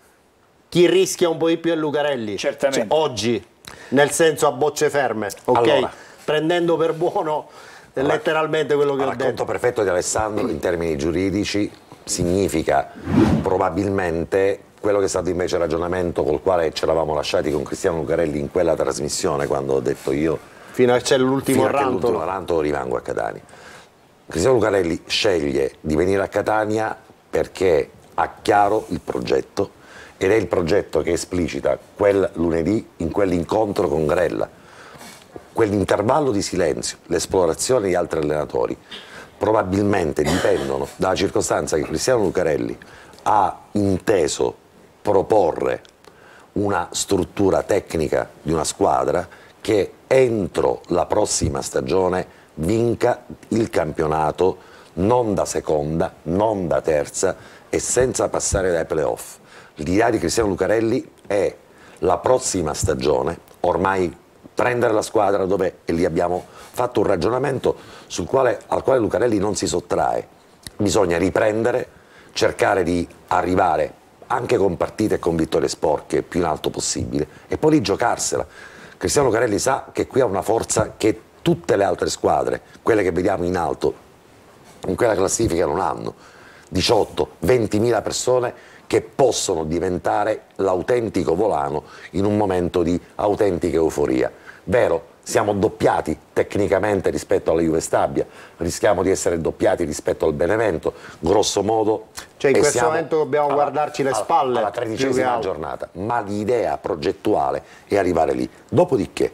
chi rischia un po' di più è Lucarelli. Certamente. Cioè, oggi, nel senso a bocce ferme, ok? Allora, prendendo per buono allora, letteralmente quello che ho detto. Il racconto perfetto di Alessandro in termini giuridici significa probabilmente quello che è stato invece il ragionamento col quale ci eravamo lasciati con Cristiano Lucarelli in quella trasmissione, quando ho detto io fino a c'è l'ultimo rantolo rantolo rimango a Catania. Cristiano Lucarelli sceglie di venire a Catania perché ha chiaro il progetto, ed è il progetto che esplicita quel lunedì in quell'incontro con Grella, quell'intervallo di silenzio, l'esplorazione di altri allenatori probabilmente dipendono dalla circostanza che Cristiano Lucarelli ha inteso proporre una struttura tecnica di una squadra che entro la prossima stagione vinca il campionato non da seconda, non da terza e senza passare dai playoff. L'idea di Cristiano Lucarelli è la prossima stagione ormai prendere la squadra dove, e lì abbiamo fatto un ragionamento sul quale, al quale Lucarelli non si sottrae, bisogna riprendere, cercare di arrivare anche con partite e con vittorie sporche più in alto possibile e poi lì giocarsela. Cristiano Lucarelli sa che qui ha una forza che tutte le altre squadre, quelle che vediamo in alto in quella classifica, non hanno. diciotto ventimila persone che possono diventare l'autentico volano in un momento di autentica euforia. Vero, siamo doppiati tecnicamente rispetto alla Juve Stabia, rischiamo di essere doppiati rispetto al Benevento, grosso modo. Cioè in questo momento dobbiamo alla, guardarci le spalle. Alla tredicesima giornata, ma l'idea progettuale è arrivare lì. Dopodiché,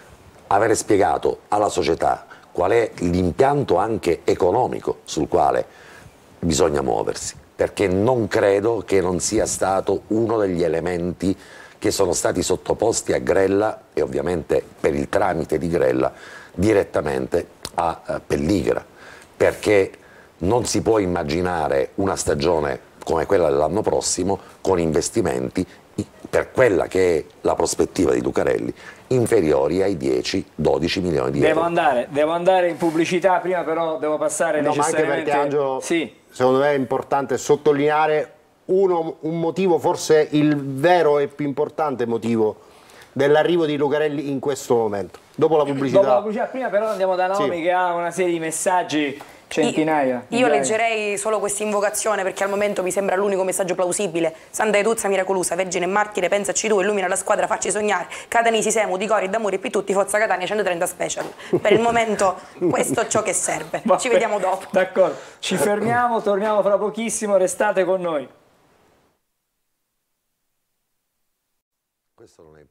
avere spiegato alla società qual è l'impianto anche economico sul quale bisogna muoversi, perché non credo che non sia stato uno degli elementi che sono stati sottoposti a Grella e ovviamente per il tramite di Grella direttamente a, a Pelligra, perché non si può immaginare una stagione come quella dell'anno prossimo con investimenti per quella che è la prospettiva di Lucarelli, inferiori ai dieci dodici milioni di devo euro. Andare, devo andare in pubblicità, prima però devo passare no, necessariamente... ma anche perché, Angelo, sì. secondo me è importante sottolineare uno, un motivo, forse il vero e più importante motivo dell'arrivo di Lucarelli in questo momento. Dopo la pubblicità. Dopo la pubblicità, prima però andiamo da Naomi, sì, che ha una serie di messaggi, centinaia. Io, io leggerei solo questa invocazione perché al momento mi sembra l'unico messaggio plausibile. Santa Eduzza miracolosa, Vergine e Martire, pensaci tu, illumina la squadra, facci sognare. Catanisi, Semu, Di Cori, D'Amore e Pittutti, Forza Catania, centotrenta special. Per il momento questo è ciò che serve. Vabbè, ci vediamo dopo. D'accordo, ci fermiamo, torniamo fra pochissimo, restate con noi. Questo non è...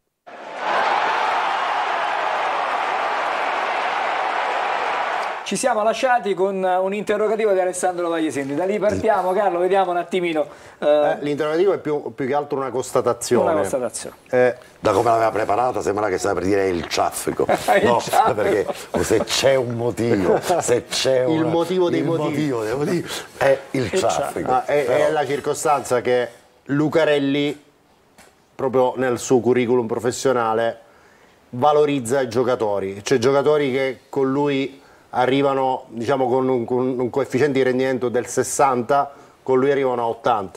Ci siamo lasciati con un interrogativo di Alessandro Vagliesenti. Da lì partiamo, Carlo, vediamo un attimino. Eh... Eh, l'interrogativo è più, più che altro una constatazione. Una constatazione. Eh, da come l'aveva preparata sembra che stava per dire il traffico. il no, traffico. Perché se c'è un motivo, se c'è il una, motivo dei il motivi, motivo dei motivi è il, il traffico. Ah, è, Però... è la circostanza che Lucarelli, proprio nel suo curriculum professionale, valorizza i giocatori, cioè giocatori che con lui arrivano, diciamo, con un, con un coefficiente di rendimento del sessanta, con lui arrivano a ottanta.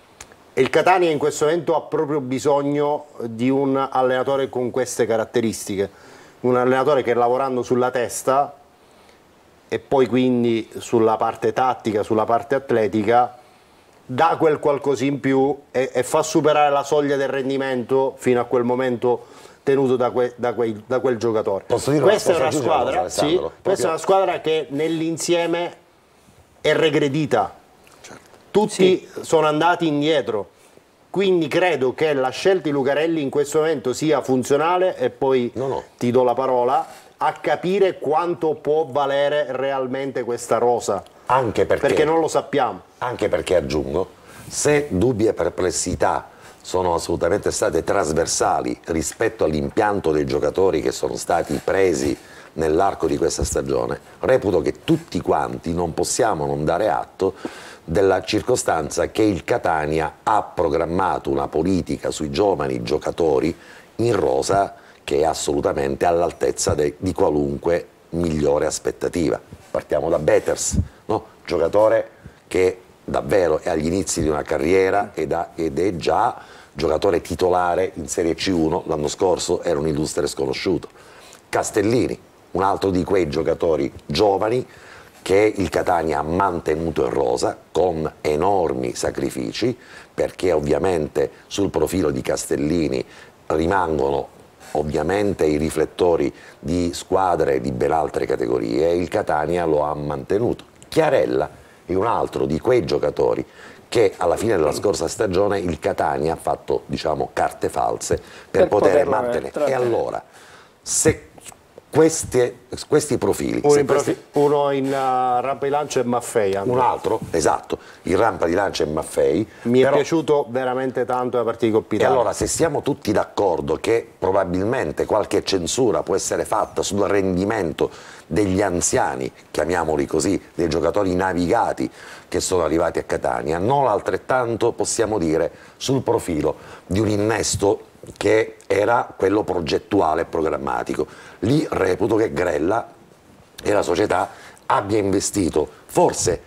E il Catania in questo momento ha proprio bisogno di un allenatore con queste caratteristiche, un allenatore che lavorando sulla testa e poi quindi sulla parte tattica, sulla parte atletica, dà quel qualcosa in più e, e fa superare la soglia del rendimento fino a quel momento tenuto da, que, da, quei, da quel giocatore. Posso dire questa una è una squadra, cosa, sì, questa è una squadra che nell'insieme è regredita, certo, tutti sì, sono andati indietro, quindi credo che la scelta di Lucarelli in questo momento sia funzionale, e poi no, no. ti do la parola, a capire quanto può valere realmente questa rosa, anche perché, perché non lo sappiamo. Anche perché, aggiungo, se dubbi e perplessità sono assolutamente state trasversali rispetto all'impianto dei giocatori che sono stati presi nell'arco di questa stagione, reputo che tutti quanti non possiamo non dare atto della circostanza che il Catania ha programmato una politica sui giovani giocatori in rosa che è assolutamente all'altezza di qualunque migliore aspettativa. Partiamo da Betters, no? Giocatore che davvero è agli inizi di una carriera ed, ha, ed è già giocatore titolare in Serie C uno, l'anno scorso era un illustre sconosciuto. Castellini, un altro di quei giocatori giovani che il Catania ha mantenuto in rosa con enormi sacrifici, perché ovviamente sul profilo di Castellini rimangono ovviamente i riflettori di squadre di ben altre categorie, e il Catania lo ha mantenuto. Chiarella è un altro di quei giocatori che alla fine della scorsa stagione il Catania ha fatto, diciamo, carte false per, per poter mantenere. E allora, se queste, questi profili... Uno, se in, questi, profi, uno in uh, rampa di lancio è Maffei. Anche. Un altro, esatto, in rampa di lancio è Maffei. Mi però, è piaciuto veramente tanto la partita di Coppa Italia. E allora, se siamo tutti d'accordo che probabilmente qualche censura può essere fatta sul rendimento degli anziani, chiamiamoli così, dei giocatori navigati che sono arrivati a Catania, non altrettanto possiamo dire sul profilo di un innesto che era quello progettuale e programmatico. Lì reputo che Grella e la società abbia investito forse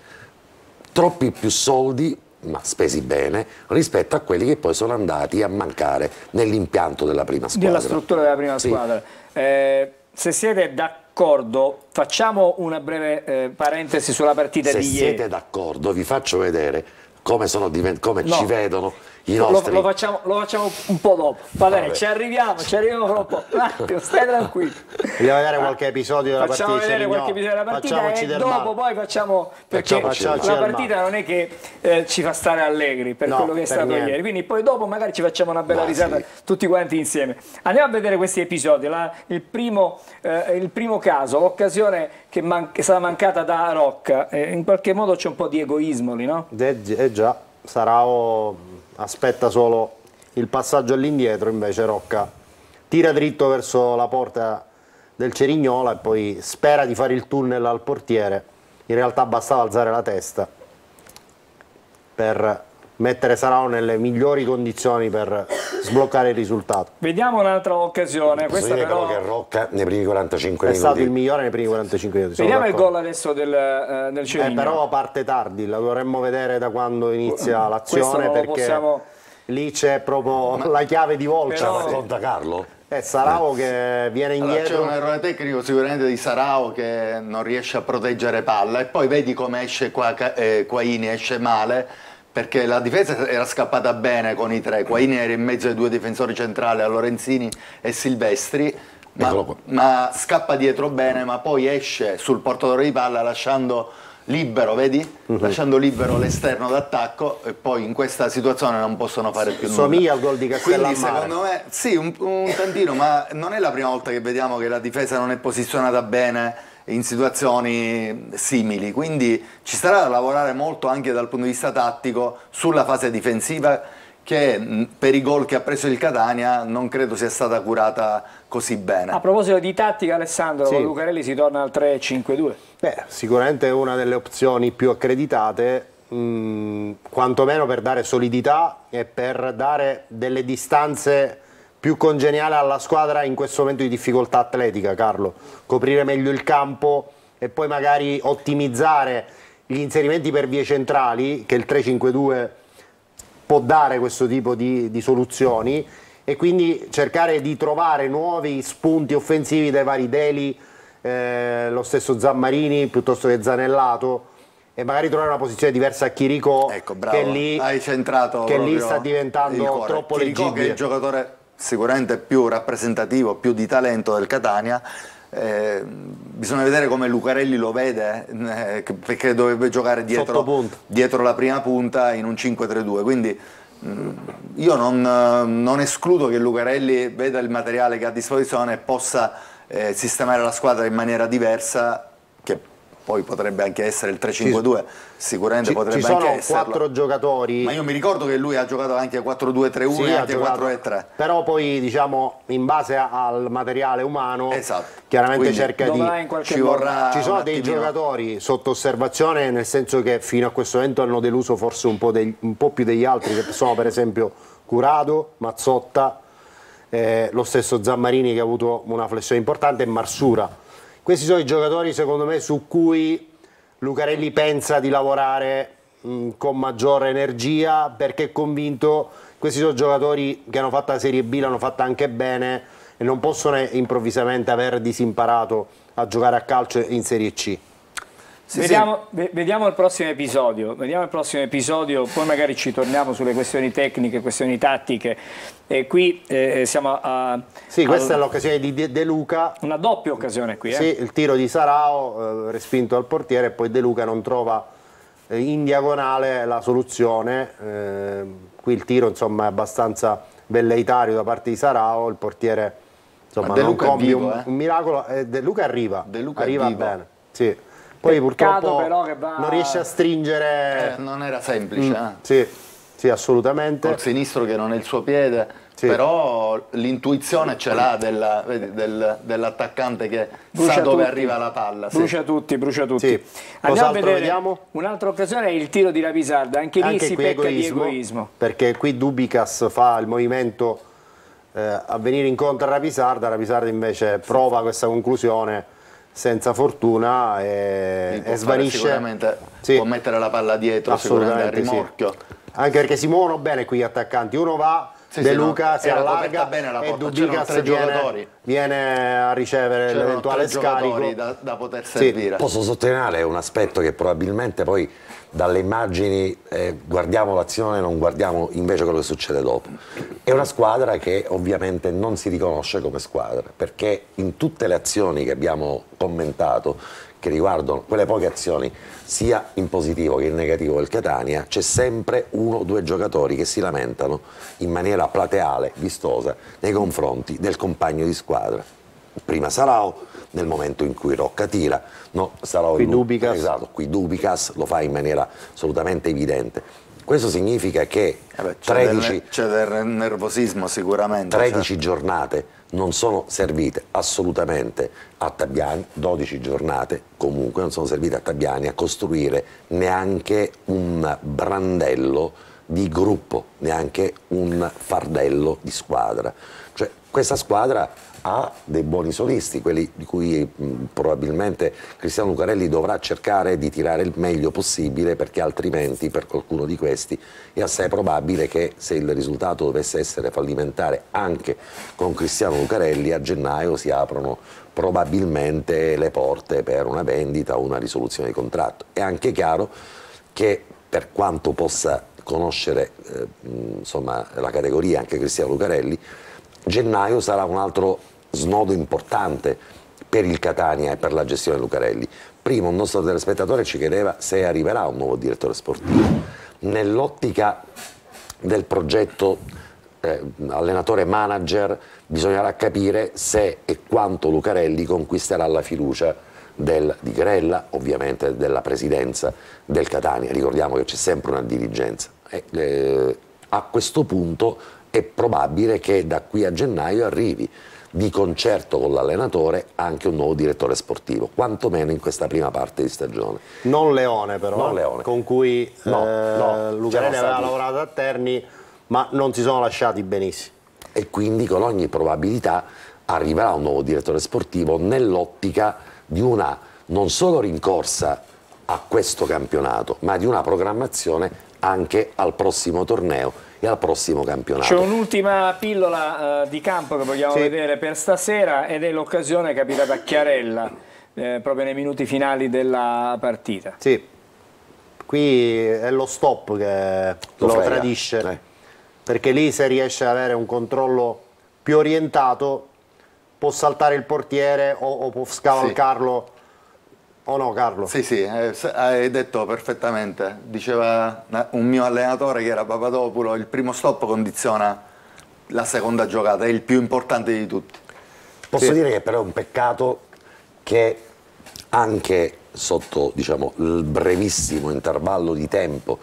troppi più soldi, ma spesi bene, rispetto a quelli che poi sono andati a mancare nell'impianto della prima squadra. Della struttura della prima sì. squadra. Eh, se siete d'accordo, facciamo una breve eh, parentesi sulla partita se di ieri. Se siete d'accordo, vi faccio vedere come, sono come no. ci vedono i lo, nostri... Lo facciamo, lo facciamo un po' dopo. Va bene, Vabbè. ci arriviamo, ci arriviamo fra un po'. Un attimo, stai tranquillo. Vogliamo vedere qualche episodio della facciamo partita? Facciamo vedere qualche episodio della partita e dopo poi facciamo... Perché facciamoci la partita non è che eh, ci fa stare allegri per no, quello che è stato niente. ieri. Quindi poi dopo magari ci facciamo una bella Ma risata sì. tutti quanti insieme. Andiamo a vedere questi episodi. La, il, primo, eh, il primo caso, l'occasione che, che è stata mancata da Rocca. Eh, in qualche modo c'è un po' di egoismo lì, no? Eh già, Sarao... aspetta solo il passaggio all'indietro, invece Rocca tira dritto verso la porta del Cerignola e poi spera di fare il tunnel al portiere. In realtà bastava alzare la testa per mettere Sarao nelle migliori condizioni per sbloccare il risultato. Vediamo un'altra occasione. Questa però... che Rocca nei primi quarantacinque è minuti stato il migliore nei primi quarantacinque minuti. Vediamo il gol adesso del, uh, del Cevigno. Eh, però parte tardi, la dovremmo vedere da quando inizia l'azione, perché possiamo... lì c'è proprio Ma... la chiave di volta. Però... racconta Carlo? È Sarao che viene indietro. Allora, c'è un errore tecnico sicuramente di Sarao che non riesce a proteggere palla, e poi vedi come esce qua, eh, Quaini esce male, perché la difesa era scappata bene con i tre. Quaini era in mezzo ai due difensori centrali, a Lorenzini e Silvestri, ma, ma scappa dietro bene, ma poi esce sul portatore di palla lasciando libero, vedi? Uh-huh. Lasciando libero l'esterno d'attacco, e poi in questa situazione non possono fare più nulla. Somiglia al gol di Castellammare. Quindi secondo me, sì, un, un tantino, ma non è la prima volta che vediamo che la difesa non è posizionata bene in situazioni simili, quindi ci sarà da lavorare molto anche dal punto di vista tattico sulla fase difensiva, che per i gol che ha preso il Catania non credo sia stata curata così bene. A proposito di tattica, Alessandro, sì, con Lucarelli si torna al tre cinque due. Beh, sicuramente è una delle opzioni più accreditate, mh, quantomeno per dare solidità e per dare delle distanze più congeniale alla squadra in questo momento di difficoltà atletica, Carlo. Coprire meglio il campo e poi magari ottimizzare gli inserimenti per vie centrali, che il tre cinque due può dare questo tipo di, di soluzioni, e quindi cercare di trovare nuovi spunti offensivi dai vari Deli, eh, lo stesso Zammarini piuttosto che Zanellato, e magari trovare una posizione diversa a Chirico, ecco, bravo, che lì, hai centrato che lì sta diventando troppo Chirico, leggibile. Che è il giocatore sicuramente più rappresentativo, più di talento del Catania. Eh, bisogna vedere come Lucarelli lo vede, eh, perché dovrebbe giocare dietro, dietro la prima punta in un cinque tre due, quindi mh, io non, non escludo che Lucarelli veda il materiale che ha a disposizione e possa eh, sistemare la squadra in maniera diversa, che poi potrebbe anche essere il tre cinque due, sicuramente ci, potrebbe ci anche sono esserlo. quattro giocatori, ma io mi ricordo che lui ha giocato anche a quattro due tre uno, sì, e anche a quattro tre tre, però poi diciamo in base al materiale umano, esatto, chiaramente quindi cerca di ci vorrà ci sono attimino... dei giocatori sotto osservazione, nel senso che fino a questo momento hanno deluso forse un po', dei, un po' più degli altri, che sono per esempio Curado, Mazzotta, eh, lo stesso Zammarini che ha avuto una flessione importante, e Marsura. Questi sono i giocatori secondo me su cui Lucarelli pensa di lavorare mh, con maggiore energia, perché è convinto che questi sono giocatori che hanno fatto la Serie B, l'hanno fatta anche bene, e non possono improvvisamente aver disimparato a giocare a calcio in Serie C. Sì, vediamo, sì. vediamo il prossimo episodio, vediamo il prossimo episodio, poi magari ci torniamo sulle questioni tecniche, questioni tattiche. E qui eh, siamo a... Sì, questa al, è l'occasione di De, De Luca. Una doppia occasione qui. Eh? Sì, il tiro di Sarao, eh, respinto al portiere, e poi De Luca non trova eh, in diagonale la soluzione. Eh, qui il tiro insomma è abbastanza velleitario da parte di Sarao, il portiere insomma non compie un, eh? un miracolo. Eh, De Luca arriva, De Luca arriva vivo. bene. Sì. Poi purtroppo però che va... non riesce a stringere. Eh, non era semplice. Mm, eh. Sì, sì, assolutamente. Col sinistro che non è il suo piede, sì, però l'intuizione ce l'ha della, del, dell'attaccante che brucia sa dove tutti. Arriva la palla. Brucia sì. tutti, brucia tutti. Sì. Andiamo a vedere un'altra occasione, è il tiro di Rapisarda, anche lì anche si pecca egoismo, di egoismo. Perché qui Dubicas fa il movimento eh, a venire incontro a Rapisarda, Rapisarda invece prova questa conclusione senza fortuna e, e svanisce. Sicuramente sì, può mettere la palla dietro, sicuramente al rimorchio. Sì. Anche perché si muovono bene qui gli attaccanti, uno va, sì, De sì, Luca no, si allarga bene la e Dubicas viene, viene a ricevere l'eventuale scarico da, da poter servire. Sì. Posso sottolineare un aspetto che probabilmente poi dalle immagini eh, guardiamo l'azione e non guardiamo invece quello che succede dopo. È una squadra che ovviamente non si riconosce come squadra, perché in tutte le azioni che abbiamo commentato, che riguardano quelle poche azioni sia in positivo che in negativo del Catania, c'è sempre uno o due giocatori che si lamentano in maniera plateale, vistosa, nei confronti del compagno di squadra. Prima Sarao, nel momento in cui Rocca tira, no, Sarao qui Dubicas. Esatto, qui Dubicas lo fa in maniera assolutamente evidente. Questo significa che eh beh, tredici, c'è del, del nervosismo sicuramente. tredici cioè. giornate non sono servite assolutamente a Tabiani, dodici giornate comunque non sono servite a Tabiani a costruire neanche un brandello di gruppo, neanche un fardello di squadra. Cioè, questa squadra ha dei buoni solisti, quelli di cui mh, probabilmente Cristiano Lucarelli dovrà cercare di tirare il meglio possibile, perché altrimenti per qualcuno di questi è assai probabile che, se il risultato dovesse essere fallimentare anche con Cristiano Lucarelli, a gennaio si aprono probabilmente le porte per una vendita o una risoluzione di contratto. È anche chiaro che, per quanto possa conoscere eh, insomma, la categoria anche Cristiano Lucarelli, gennaio sarà un altro snodo importante per il Catania e per la gestione Lucarelli. Prima un nostro telespettatore ci chiedeva se arriverà un nuovo direttore sportivo. Nell'ottica del progetto eh, allenatore-manager bisognerà capire se e quanto Lucarelli conquisterà la fiducia del, di Grella, ovviamente della presidenza del Catania. Ricordiamo che c'è sempre una dirigenza. E, eh, a questo punto è probabile che da qui a gennaio arrivi di concerto con l'allenatore anche un nuovo direttore sportivo, quantomeno in questa prima parte di stagione. Non Leone però, non Leone. Con cui no, eh, no, Lucarelli aveva stati... lavorato a Terni, ma non si sono lasciati benissimo. E quindi con ogni probabilità arriverà un nuovo direttore sportivo nell'ottica di una non solo rincorsa a questo campionato, ma di una programmazione anche al prossimo torneo e al prossimo campionato. C'è un'ultima pillola uh, di campo che vogliamo sì. vedere per stasera, ed è l'occasione capitata a Chiarella eh, proprio nei minuti finali della partita. Sì, qui è lo stop che lo, lo tradisce, eh. perché lì, se riesce ad avere un controllo più orientato, può saltare il portiere o, o può scavalcarlo. Sì. O no, Carlo? Sì, sì, eh, hai detto perfettamente. Diceva un mio allenatore, che era Papadopoulos, il primo stop condiziona la seconda giocata, è il più importante di tutti. Posso sì. dire che però è un peccato che anche sotto, diciamo, il brevissimo intervallo di tempo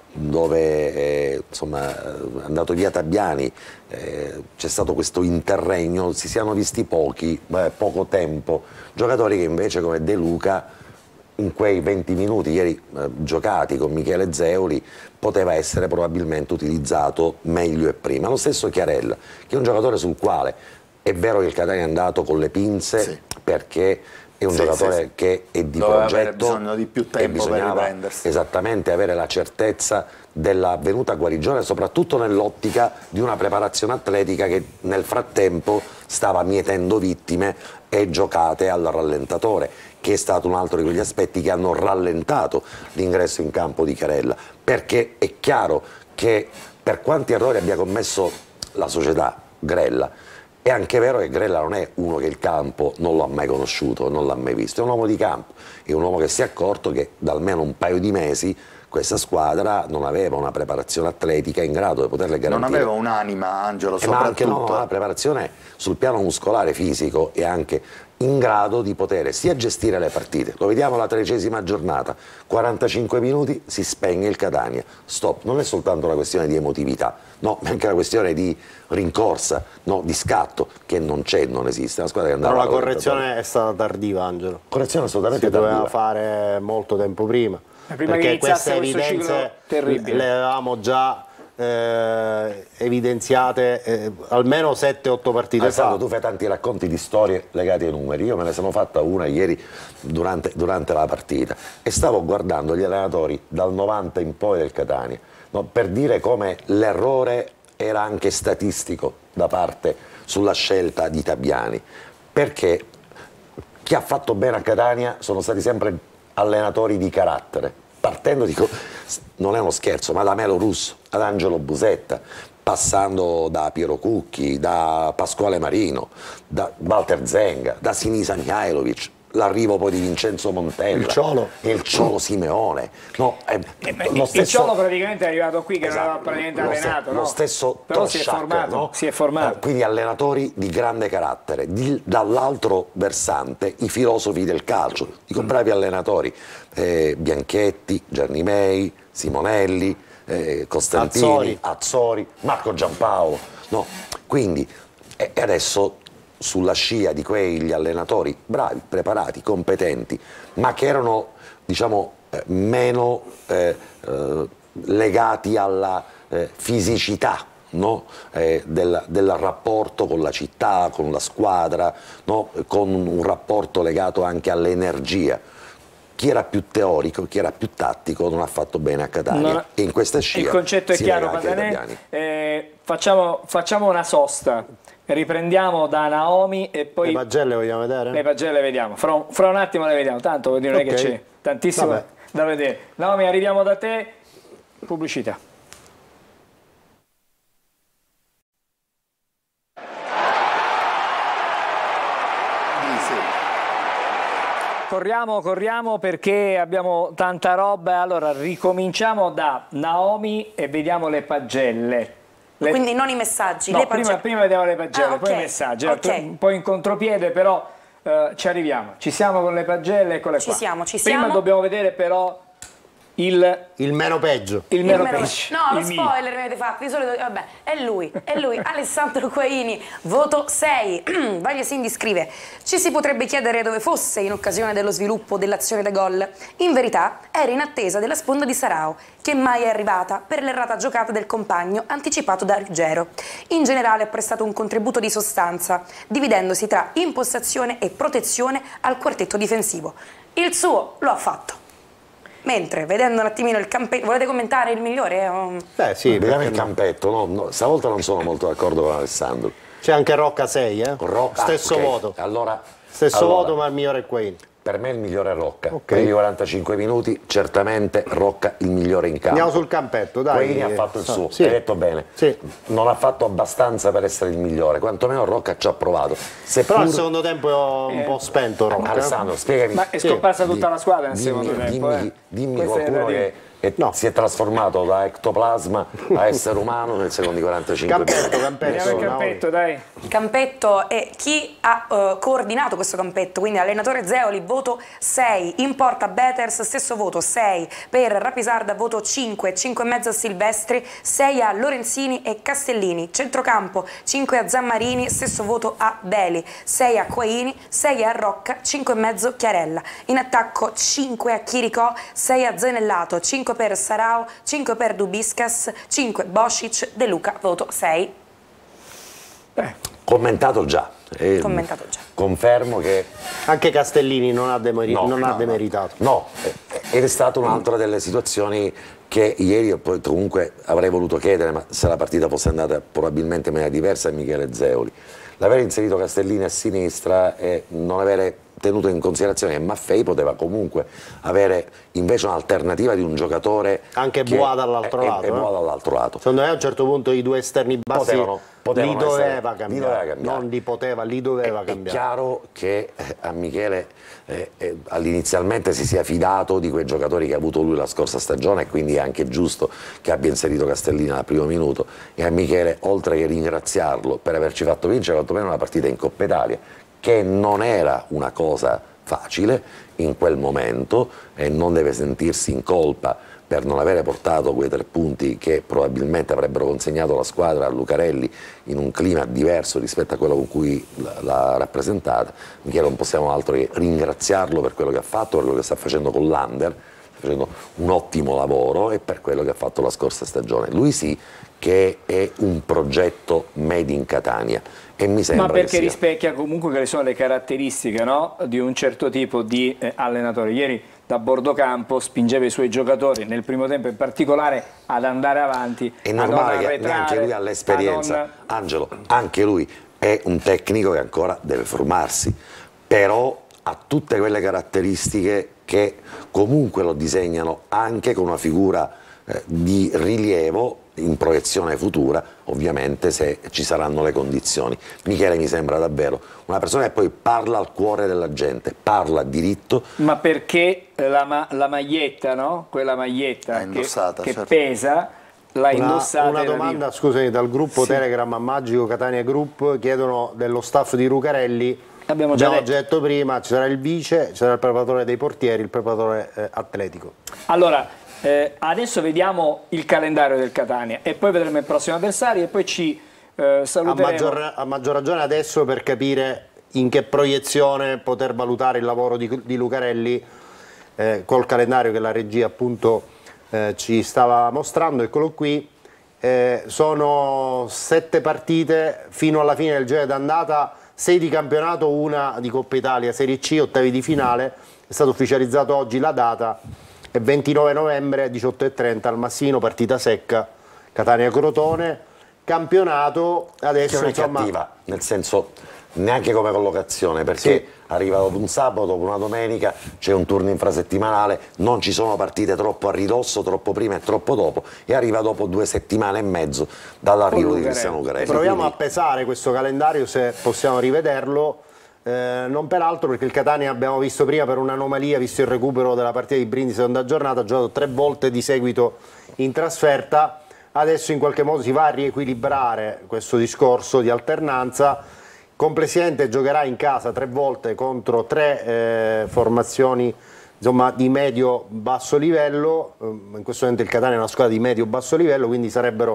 dove eh, insomma, è andato via Tabiani, eh, c'è stato questo interregno, si siano visti pochi, beh, poco tempo, giocatori che invece, come De Luca, in quei venti minuti ieri eh, giocati con Michele Zeoli, poteva essere probabilmente utilizzato meglio e prima. Lo stesso Chiarella, che è un giocatore sul quale è vero che il Catania è andato con le pinze, sì. perché è un sì, giocatore sì, sì. che è di Doveva progetto, avere bisogno di più tempo per riprendersi. Esattamente, avere la certezza della venuta guarigione, soprattutto nell'ottica di una preparazione atletica che nel frattempo stava mietendo vittime e giocate al rallentatore, che è stato un altro di quegli aspetti che hanno rallentato l'ingresso in campo di Chiarella, perché è chiaro che, per quanti errori abbia commesso la società Grella, è anche vero che Grella non è uno che il campo non l'ha mai conosciuto, non l'ha mai visto, è un uomo di campo, è un uomo che si è accorto che da almeno un paio di mesi questa squadra non aveva una preparazione atletica in grado di poterle garantire. Non aveva un'anima, Angelo, eh, ma anche no, soprattutto. La preparazione sul piano muscolare fisico e anche in grado di poter sia gestire le partite. Lo vediamo alla tredicesima giornata, quarantacinque minuti, si spegne il Catania, stop. Non è soltanto una questione di emotività, no, ma anche una questione di rincorsa, no, di scatto, che non c'è, non esiste. Una squadra che Però la correzione è stata tardiva, Angelo. Correzione assolutamente si tardiva. doveva fare molto tempo prima. Prima perché che queste evidenze le avevamo già eh, evidenziate eh, almeno sette otto partite Alessandro, fa. tu fai tanti racconti di storie legate ai numeri, io me ne sono fatta una ieri durante, durante la partita e stavo guardando gli allenatori dal novanta in poi del Catania, no, per dire come l'errore era anche statistico da parte sulla scelta di Tabiani, perché chi ha fatto bene a Catania sono stati sempre allenatori di carattere, partendo di, non è uno scherzo, ma da Melo Russo ad Angelo Busetta, passando da Piero Cucchi, da Pasquale Marino, da Walter Zenga, da Sinisa Mihajlovic, l'arrivo poi di Vincenzo Montella, il Ciolo, e il Ciolo Simeone. No, eh, eh, lo stesso... Il Ciolo praticamente è arrivato qui che esatto, non aveva praticamente allenato, lo no? stesso Però Toshak, si è formato, no? si è formato. Eh, quindi allenatori di grande carattere, dall'altro versante i filosofi del calcio, i bravi allenatori, eh, Bianchetti, Giannimei, Simonelli, eh, Costantini, Azzori. Azzori, Marco Giampaolo, no? Quindi e adesso sulla scia di quegli allenatori bravi, preparati, competenti, ma che erano, diciamo, eh, meno eh, eh, legati alla eh, fisicità, no? eh, del, del rapporto con la città, con la squadra, no? Con un rapporto legato anche all'energia. Chi era più teorico, chi era più tattico non ha fatto bene a Catania, no, e in questa scia il concetto è chiaro, Paganè. Eh, facciamo, facciamo una sosta, riprendiamo da Naomi e poi le pagelle vogliamo vedere? Le pagelle vediamo, fra un, fra un attimo le vediamo, tanto non okay. è che c'è tantissimo Vabbè. da vedere. Naomi, arriviamo da te, pubblicità. Corriamo, corriamo perché abbiamo tanta roba. Allora ricominciamo da Naomi e vediamo le pagelle. Le... Quindi non i messaggi, no, le prima, pagelle. prima vediamo le pagelle, ah, okay. poi i messaggi. Okay. Un po' in contropiede, però eh, ci arriviamo. Ci siamo con le pagelle, eccole ci qua. Siamo, ci prima siamo. dobbiamo vedere però il, il meno peggio. Il meno, il meno peggio. No, lo spoiler mi avete fatto. Di solito, vabbè, è lui, è lui, Alessandro Quaini, voto sei. Vagliasindi scrive: ci si potrebbe chiedere dove fosse in occasione dello sviluppo dell'azione da gol. In verità era in attesa della sponda di Sarao, che mai è arrivata per l'errata giocata del compagno anticipato da Ruggero. In generale ha prestato un contributo di sostanza, dividendosi tra impostazione e protezione al quartetto difensivo. Il suo lo ha fatto. Mentre, vedendo un attimino il campetto, volete commentare il migliore? Beh sì, vediamo il campetto, no, no, stavolta non sono molto d'accordo con Alessandro. C'è anche Rocca sei, eh? Rocca, stesso okay. voto. Allora, stesso allora, voto, ma il migliore è Quaini. Per me il migliore è Rocca. Okay. Per i quarantacinque minuti, certamente Rocca il migliore in campo. Andiamo sul campetto, dai. Quaini ha fatto il suo, sì. hai detto bene. Sì. Non ha fatto abbastanza per essere il migliore, quantomeno Rocca ci ha provato. Seppur... Però il secondo tempo è un eh. po' spento Rocca. Alessandro, spiegami. Ma è scomparsa sì. tutta la squadra nel dimmi, secondo dimmi, tempo. Dimmi, eh. dimmi qualcuno che... E no. si è trasformato da ectoplasma a essere umano nel secondo quarantacinque campetto, campetto, Vediamo il campetto, dai. Il campetto è chi ha uh, coordinato questo campetto, quindi allenatore Zeoli, voto sei, in porta Beters, stesso voto sei, per Rapisarda voto cinque, cinque e mezzo a Silvestri, sei a Lorenzini e Castellini, centrocampo cinque a Zammarini, stesso voto a Beli, sei a Quaini, sei a Rocca, cinque e mezzo Chiarella, in attacco cinque a Chiricò, sei a Zenellato, cinque per Sarao, cinque per Dubiscas, cinque Bosic, De Luca, voto sei. Eh. Commentato già. Eh, Commentato già. Confermo che... Anche Castellini non ha, demeri no, non no, ha demeritato. No, ed è stata un'altra delle situazioni che ieri poi comunque avrei voluto chiedere, ma se la partita fosse andata probabilmente in maniera diversa, a Michele Zeoli. L'aver inserito Castellini a sinistra e non avere tenuto in considerazione che Maffei poteva comunque avere invece un'alternativa di un giocatore anche Boa dall'altro lato, e, e Boa dall'altro lato. Secondo me a un certo punto i due esterni bassi potevano, potevano li, doveva essere, cambiare. li doveva cambiare, non li poteva, li doveva è, cambiare. È chiaro che eh, a Michele eh, eh, all'inizialmente si sia fidato di quei giocatori che ha avuto lui la scorsa stagione e quindi è anche giusto che abbia inserito Castellini al primo minuto, e a Michele, oltre che ringraziarlo per averci fatto vincere quantomeno una partita in Coppa Italia, che non era una cosa facile in quel momento, e non deve sentirsi in colpa per non avere portato quei tre punti che probabilmente avrebbero consegnato la squadra a Lucarelli in un clima diverso rispetto a quello con cui l'ha rappresentata. Michele, non possiamo altro che ringraziarlo per quello che ha fatto, per quello che sta facendo con l'Under, sta facendo un ottimo lavoro, e per quello che ha fatto la scorsa stagione. Lui sì che è un progetto made in Catania. E mi sembra Ma perché sia... rispecchia comunque quelle sono le caratteristiche, no? Di un certo tipo di eh, allenatore. Ieri da Bordocampo spingeva i suoi giocatori, nel primo tempo in particolare, ad andare avanti. È normale che neanche lui ha l'esperienza. Non... Angelo, anche lui è un tecnico che ancora deve formarsi, però ha tutte quelle caratteristiche che comunque lo disegnano anche con una figura eh, di rilievo in proiezione futura, ovviamente se ci saranno le condizioni. Michele mi sembra davvero una persona che poi parla al cuore della gente, parla diritto. Ma perché la, ma la maglietta, no? Quella maglietta indossata, che, certo. che pesa, l'ha indossata. Una domanda, di... scusami, dal gruppo sì. Telegram a Magico Catania Group chiedono dello staff di Lucarelli. Abbiamo già, Abbiamo detto. già detto prima, ci sarà il vice, ci sarà il preparatore dei portieri, il preparatore eh, atletico. Allora, Eh, adesso vediamo il calendario del Catania e poi vedremo il prossimo avversario e poi ci eh, saluteremo. A maggior, a maggior ragione adesso, per capire in che proiezione poter valutare il lavoro di, di Lucarelli eh, col calendario che la regia appunto eh, ci stava mostrando. Eccolo qui, eh, sono sette partite fino alla fine del girone d'andata, sei di campionato, una di Coppa Italia, Serie C, ottavi di finale. È stato ufficializzato oggi la data, è ventinove novembre, diciotto e trenta al Massino, partita secca, Catania-Crotone, campionato adesso che non è insomma, cattiva, nel senso neanche come collocazione, perché sì, arriva dopo un sabato, dopo una domenica, c'è un turno infrasettimanale, non ci sono partite troppo a ridosso, troppo prima e troppo dopo, e arriva dopo due settimane e mezzo dall'arrivo di Cristiano Lucarelli. Proviamo Quindi... a pesare questo calendario, se possiamo rivederlo, eh, non peraltro perché il Catania, abbiamo visto prima, per un'anomalia, visto il recupero della partita di Brindisi seconda giornata, ha giocato tre volte di seguito in trasferta, adesso in qualche modo si va a riequilibrare questo discorso di alternanza. Complessivamente giocherà in casa tre volte contro tre eh, formazioni insomma, di medio-basso livello. In questo momento il Catania è una squadra di medio-basso livello, quindi sarebbero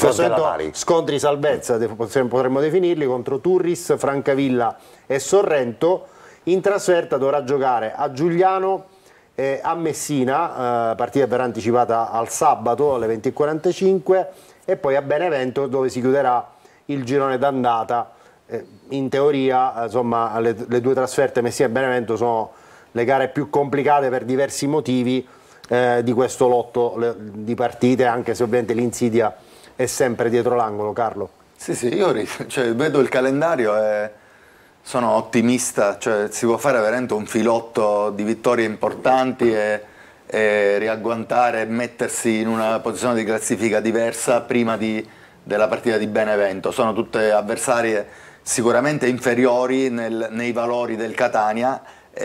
scontri salvezza, potremmo definirli, contro Turris, Francavilla e Sorrento. In trasferta dovrà giocare a Giugliano, eh, a Messina, eh, partita per anticipata al sabato alle venti e quarantacinque, e poi a Benevento, dove si chiuderà il girone d'andata. In teoria insomma, le, le due trasferte Messina e Benevento sono le gare più complicate per diversi motivi eh, di questo lotto le, di partite, anche se ovviamente l'insidia è sempre dietro l'angolo. Carlo? Sì, sì, io cioè, vedo il calendario e sono ottimista, cioè, si può fare veramente un filotto di vittorie importanti e, e riagguantare e mettersi in una posizione di classifica diversa prima di, della partita di Benevento. Sono tutte avversarie sicuramente inferiori nel, nei valori del Catania,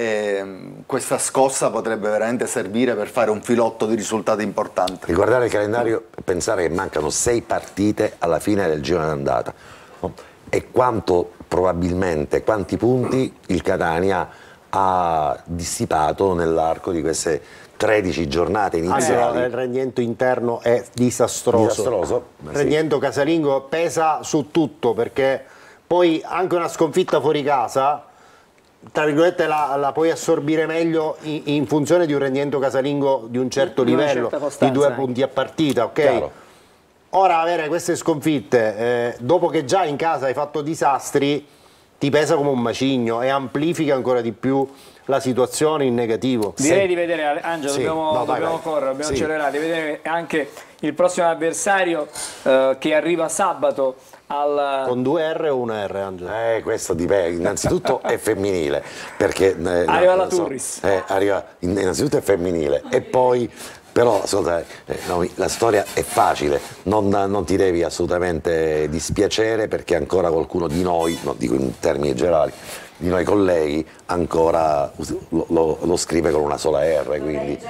e questa scossa potrebbe veramente servire per fare un filotto di risultati importanti. Riguardare il calendario e pensare che mancano sei partite alla fine del girone d'andata e quanto probabilmente, quanti punti il Catania ha dissipato nell'arco di queste tredici giornate iniziali. Allora, il rendimento interno è disastroso. disastroso il rendimento sì. casalingo pesa su tutto, perché poi anche una sconfitta fuori casa, tra virgolette, la, la puoi assorbire meglio in, in funzione di un rendimento casalingo di un certo di livello, di due anche. punti a partita, ok? Chiaro. Ora avere queste sconfitte, eh, dopo che già in casa hai fatto disastri, ti pesa come un macigno e amplifica ancora di più la situazione in negativo. Direi sì. di vedere, Angelo, sì. dobbiamo, no, dobbiamo vai, correre, dobbiamo sì. accelerare, di vedere anche il prossimo avversario eh, che arriva sabato. Al... Con due R o una R, Angelo? Eh, questo dipende, innanzitutto è femminile, perché... Eh, arriva no, la Turris. So, eh, arriva, innanzitutto è femminile, e poi... Però ascolta, eh, no, la storia è facile, non, non ti devi assolutamente dispiacere, perché ancora qualcuno di noi, non dico in termini generali, di noi colleghi, ancora lo, lo, lo scrive con una sola R, quindi...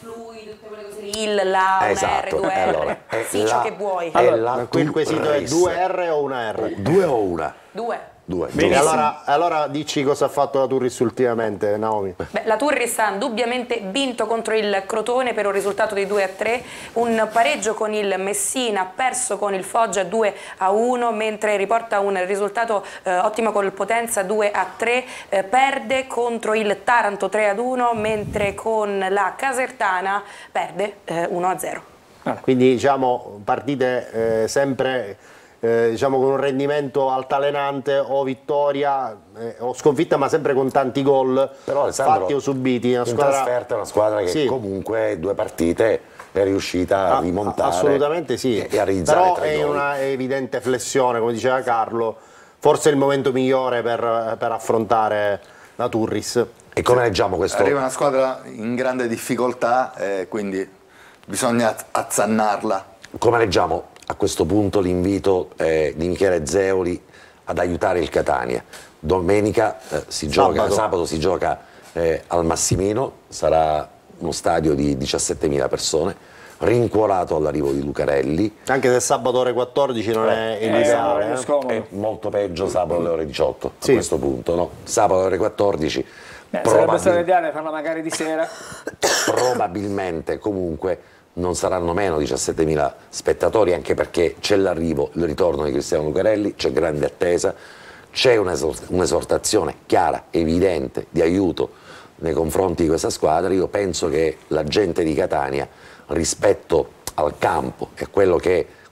Il, la, esatto. una R, due R, allora, sì, la, ciò che vuoi. Allora, qui il quesito è due R o una R? Due o una? Due. Due. Allora, allora dici cosa ha fatto la Turris ultimamente, Naomi? Beh, la Turris ha indubbiamente vinto contro il Crotone per un risultato di due a tre, un pareggio con il Messina, ha perso con il Foggia due a uno, mentre riporta un risultato eh, ottimo con il Potenza due a tre, eh, perde contro il Taranto tre ad uno, mentre con la Casertana perde eh, uno a zero. Quindi diciamo partite eh, sempre... Eh, diciamo con un rendimento altalenante, o vittoria eh, o sconfitta, ma sempre con tanti gol fatti o subiti. Una in squadra... trasferta è una squadra che sì. comunque due partite è riuscita a, a rimontare, assolutamente sì, e a realizzare però tre è gol. Una evidente flessione, come diceva Carlo, forse è il momento migliore per, per affrontare la Turris. E come leggiamo questo? Arriva una squadra in grande difficoltà, eh, quindi bisogna azzannarla. Come leggiamo a questo punto l'invito eh, di Michele Zeoli ad aiutare il Catania? Domenica eh, si gioca, sabato, sabato si gioca eh, al Massimino, sarà uno stadio di diciassettemila persone, rincuorato all'arrivo di Lucarelli. Anche se sabato ore quattordici non eh, è l'ideale, eh, è molto peggio sabato alle ore diciotto, sì. a questo punto, no? Sabato alle ore quattordici. Beh, sarebbe stato ideale farla magari di sera. Probabilmente comunque non saranno meno diciassettemila spettatori, anche perché c'è l'arrivo, il ritorno di Cristiano Lucarelli, c'è grande attesa, c'è un'esortazione chiara, evidente, di aiuto nei confronti di questa squadra. Io penso che la gente di Catania, rispetto al campo e a quello che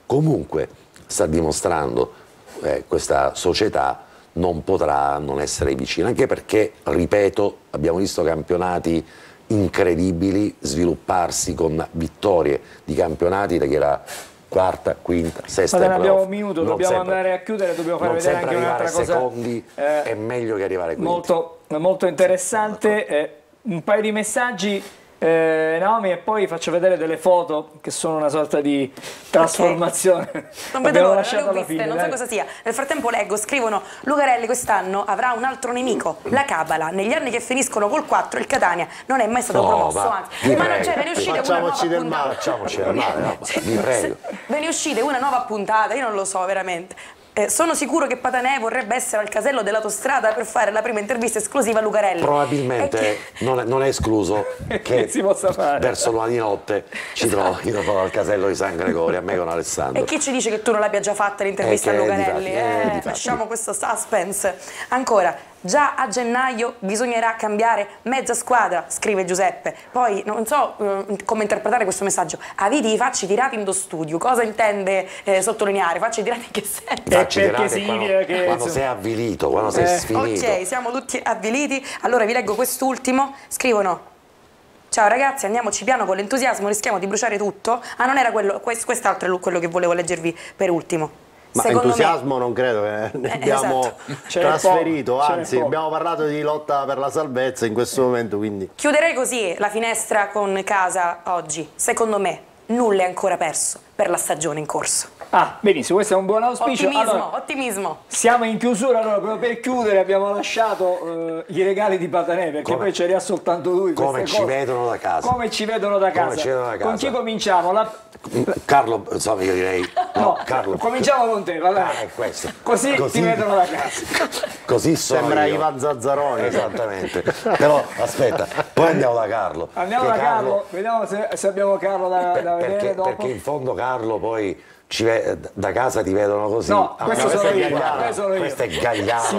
comunque sta dimostrando eh, questa società non potrà non essere vicina, anche perché, ripeto, abbiamo visto campionati incredibili svilupparsi con vittorie di campionati che era quarta, quinta, sesta. Ma abbiamo un minuto, non dobbiamo sempre, andare a chiudere, dobbiamo fare vedere anche un'altra cosa. Secondi eh, è meglio che arrivare quinti. Molto, molto interessante, eh, un paio di messaggi. Eh, Naomi, e poi faccio vedere delle foto che sono una sorta di trasformazione. Okay. Non vedo l'ora, le ho viste, fine, non so cosa sia. Nel frattempo leggo, scrivono: Lucarelli quest'anno avrà un altro nemico, la Cabala. Negli anni che finiscono col quattro il Catania non è mai stato no, promosso, va, anzi. Ma non c'è, ve ne uscite una nuova puntata. Facciamoci del male, no, vi prego. Ve ne uscite una nuova puntata, io non lo so veramente. Eh, sono sicuro che Patanè vorrebbe essere al casello dell'autostrada per fare la prima intervista esclusiva a Lucarelli. Probabilmente che... non, è, non è escluso che si possa fare. Verso l'una di notte ci esatto. trovo al casello di San Gregorio, a me con Alessandro. E chi ci dice che tu non l'abbia già fatta l'intervista a Lucarelli? Eh, lasciamo questo suspense. Ancora, già a gennaio bisognerà cambiare mezza squadra, scrive Giuseppe. Poi non so eh, come interpretare questo messaggio. Avvidi i facci tirati in do studio. Cosa intende eh, sottolineare? Facci tirati in che senso? Facci tirati quando, che, quando sei avvilito, quando sei eh. sfinito. Ok, siamo tutti avviliti. Allora vi leggo quest'ultimo. Scrivono: ciao ragazzi, andiamoci piano con l'entusiasmo, rischiamo di bruciare tutto. Ah, non era quello, quest'altro è quello che volevo leggervi per ultimo. Ma secondo entusiasmo me... non credo che ne eh, abbiamo esatto. trasferito, anzi abbiamo parlato di lotta per la salvezza in questo momento, quindi... Chiuderei così la finestra con Casa oggi. Secondo me nulla è ancora perso per la stagione in corso. Ah, benissimo, questo è un buon auspicio. Ottimismo, allora, ottimismo. Siamo in chiusura, allora proprio per chiudere abbiamo lasciato eh, i regali di Patanè, perché come, poi ce li ha soltanto lui. Come ci cose. vedono da casa. Come ci vedono da casa. Vedono da casa. Con chi cominciamo? La... Carlo, insomma io direi... No, no Carlo. Cominciamo con te, va bene. Ah, è questo. Così, Così ti vedono da casa. Così sono Sembra io. Ivan Zazzaroni. Esattamente. Però aspetta, poi andiamo da Carlo. Andiamo da Carlo, Carlo, vediamo se, se abbiamo Carlo da, da perché, vedere dopo. Perché in fondo Carlo poi ci da casa ti vedono così. No, ah, questo, sono io, questo sono io. Questo è Gagliano,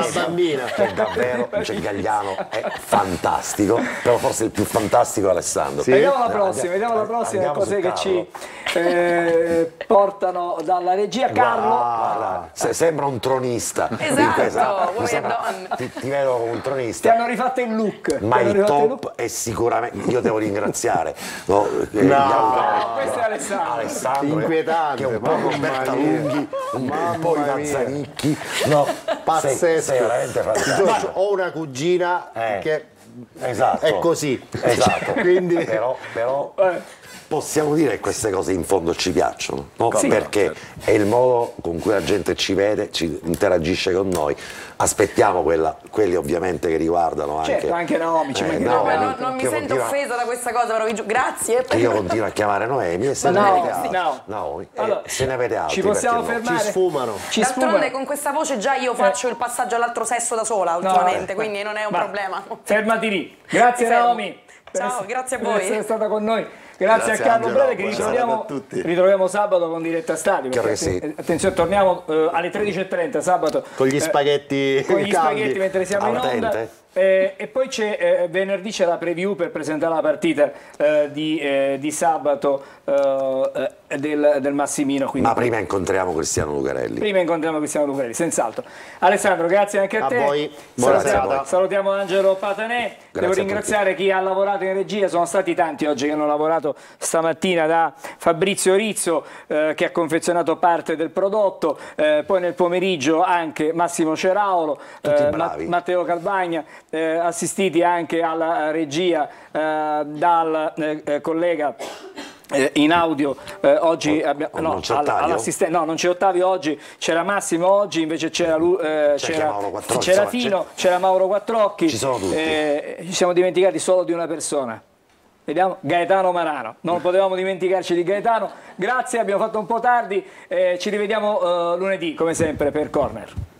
che davvero, cioè Gagliano è fantastistico, però forse il più fantastico è Alessandro. Sì. Vediamo la prossima, vediamo la prossima, cos'è che ci eh, portano dalla regia. Carlo. Guarda, se, sembra un tronista. Esatto, sembra, ti, ti vedo come un tronista. Ti hanno rifatto il look. Ma il top look. È sicuramente, io devo ringraziare. No, no, no, questo è Alessandro. Alessandro inquietante. Che è un po' Roberta Lunghi, un, un po' i Mazzanicchi, no, pazzesco. Sei, sei veramente fantastico. Ho una cugina eh, che esatto, è così, esatto. Quindi... però, però possiamo dire che queste cose in fondo ci piacciono, no? Sì, perché no, certo. È il modo con cui la gente ci vede, ci interagisce con noi. Aspettiamo quella, quelli ovviamente che riguardano anche... Certo, anche Naomi, ci eh, Naomi, non, non mi sento continua, offesa da questa cosa, però vi giu... grazie. Che io continuo a chiamare Noemi e se no, ne avete altri. No. Naomi, allora, eh, se ne avete altri. Ci possiamo fermare? Ci sfumano. D'altronde con questa voce già io faccio eh. il passaggio all'altro sesso da sola ultimamente, no, quindi non è un ma, problema. Fermati lì. Grazie Naomi. Ciao, grazie a voi. Per essere stata con noi. Grazie, Grazie a Carlo Angelo, Brede, che ritroviamo, ritroviamo sabato con Diretta Stadio. Sì. Attenzione, torniamo uh, alle tredici e trenta sabato. Con gli spaghetti eh, Con gli caldi. spaghetti mentre siamo in onda. Eh, e poi c'è eh, venerdì c'è la preview per presentare la partita eh, di, eh, di sabato eh, del, del Massimino. Quindi, ma prima incontriamo Cristiano Lucarelli. Prima incontriamo Cristiano Lucarelli, senz'altro. Alessandro, grazie anche a, a te. Voi. Buonasera. Salutiamo Angelo Patanè. Grazie. Devo ringraziare chi ha lavorato in regia, sono stati tanti oggi che hanno lavorato stamattina, da Fabrizio Rizzo eh, che ha confezionato parte del prodotto, eh, poi nel pomeriggio anche Massimo Ceraulo, eh, Matteo Calvagna. Eh, assistiti anche alla regia eh, dal eh, collega eh, in audio eh, oggi oh, abbiamo, oh, no, non all'assistente, no, non c'è Ottavio oggi, c'era Massimo oggi, invece c'era eh, c'era Fino, c'era Mauro Quattrocchi, ci sono tutti. Eh, ci siamo dimenticati solo di una persona. Vediamo, Gaetano Marano, non potevamo dimenticarci di Gaetano. Grazie, abbiamo fatto un po' tardi, eh, ci rivediamo eh, lunedì come sempre per Corner.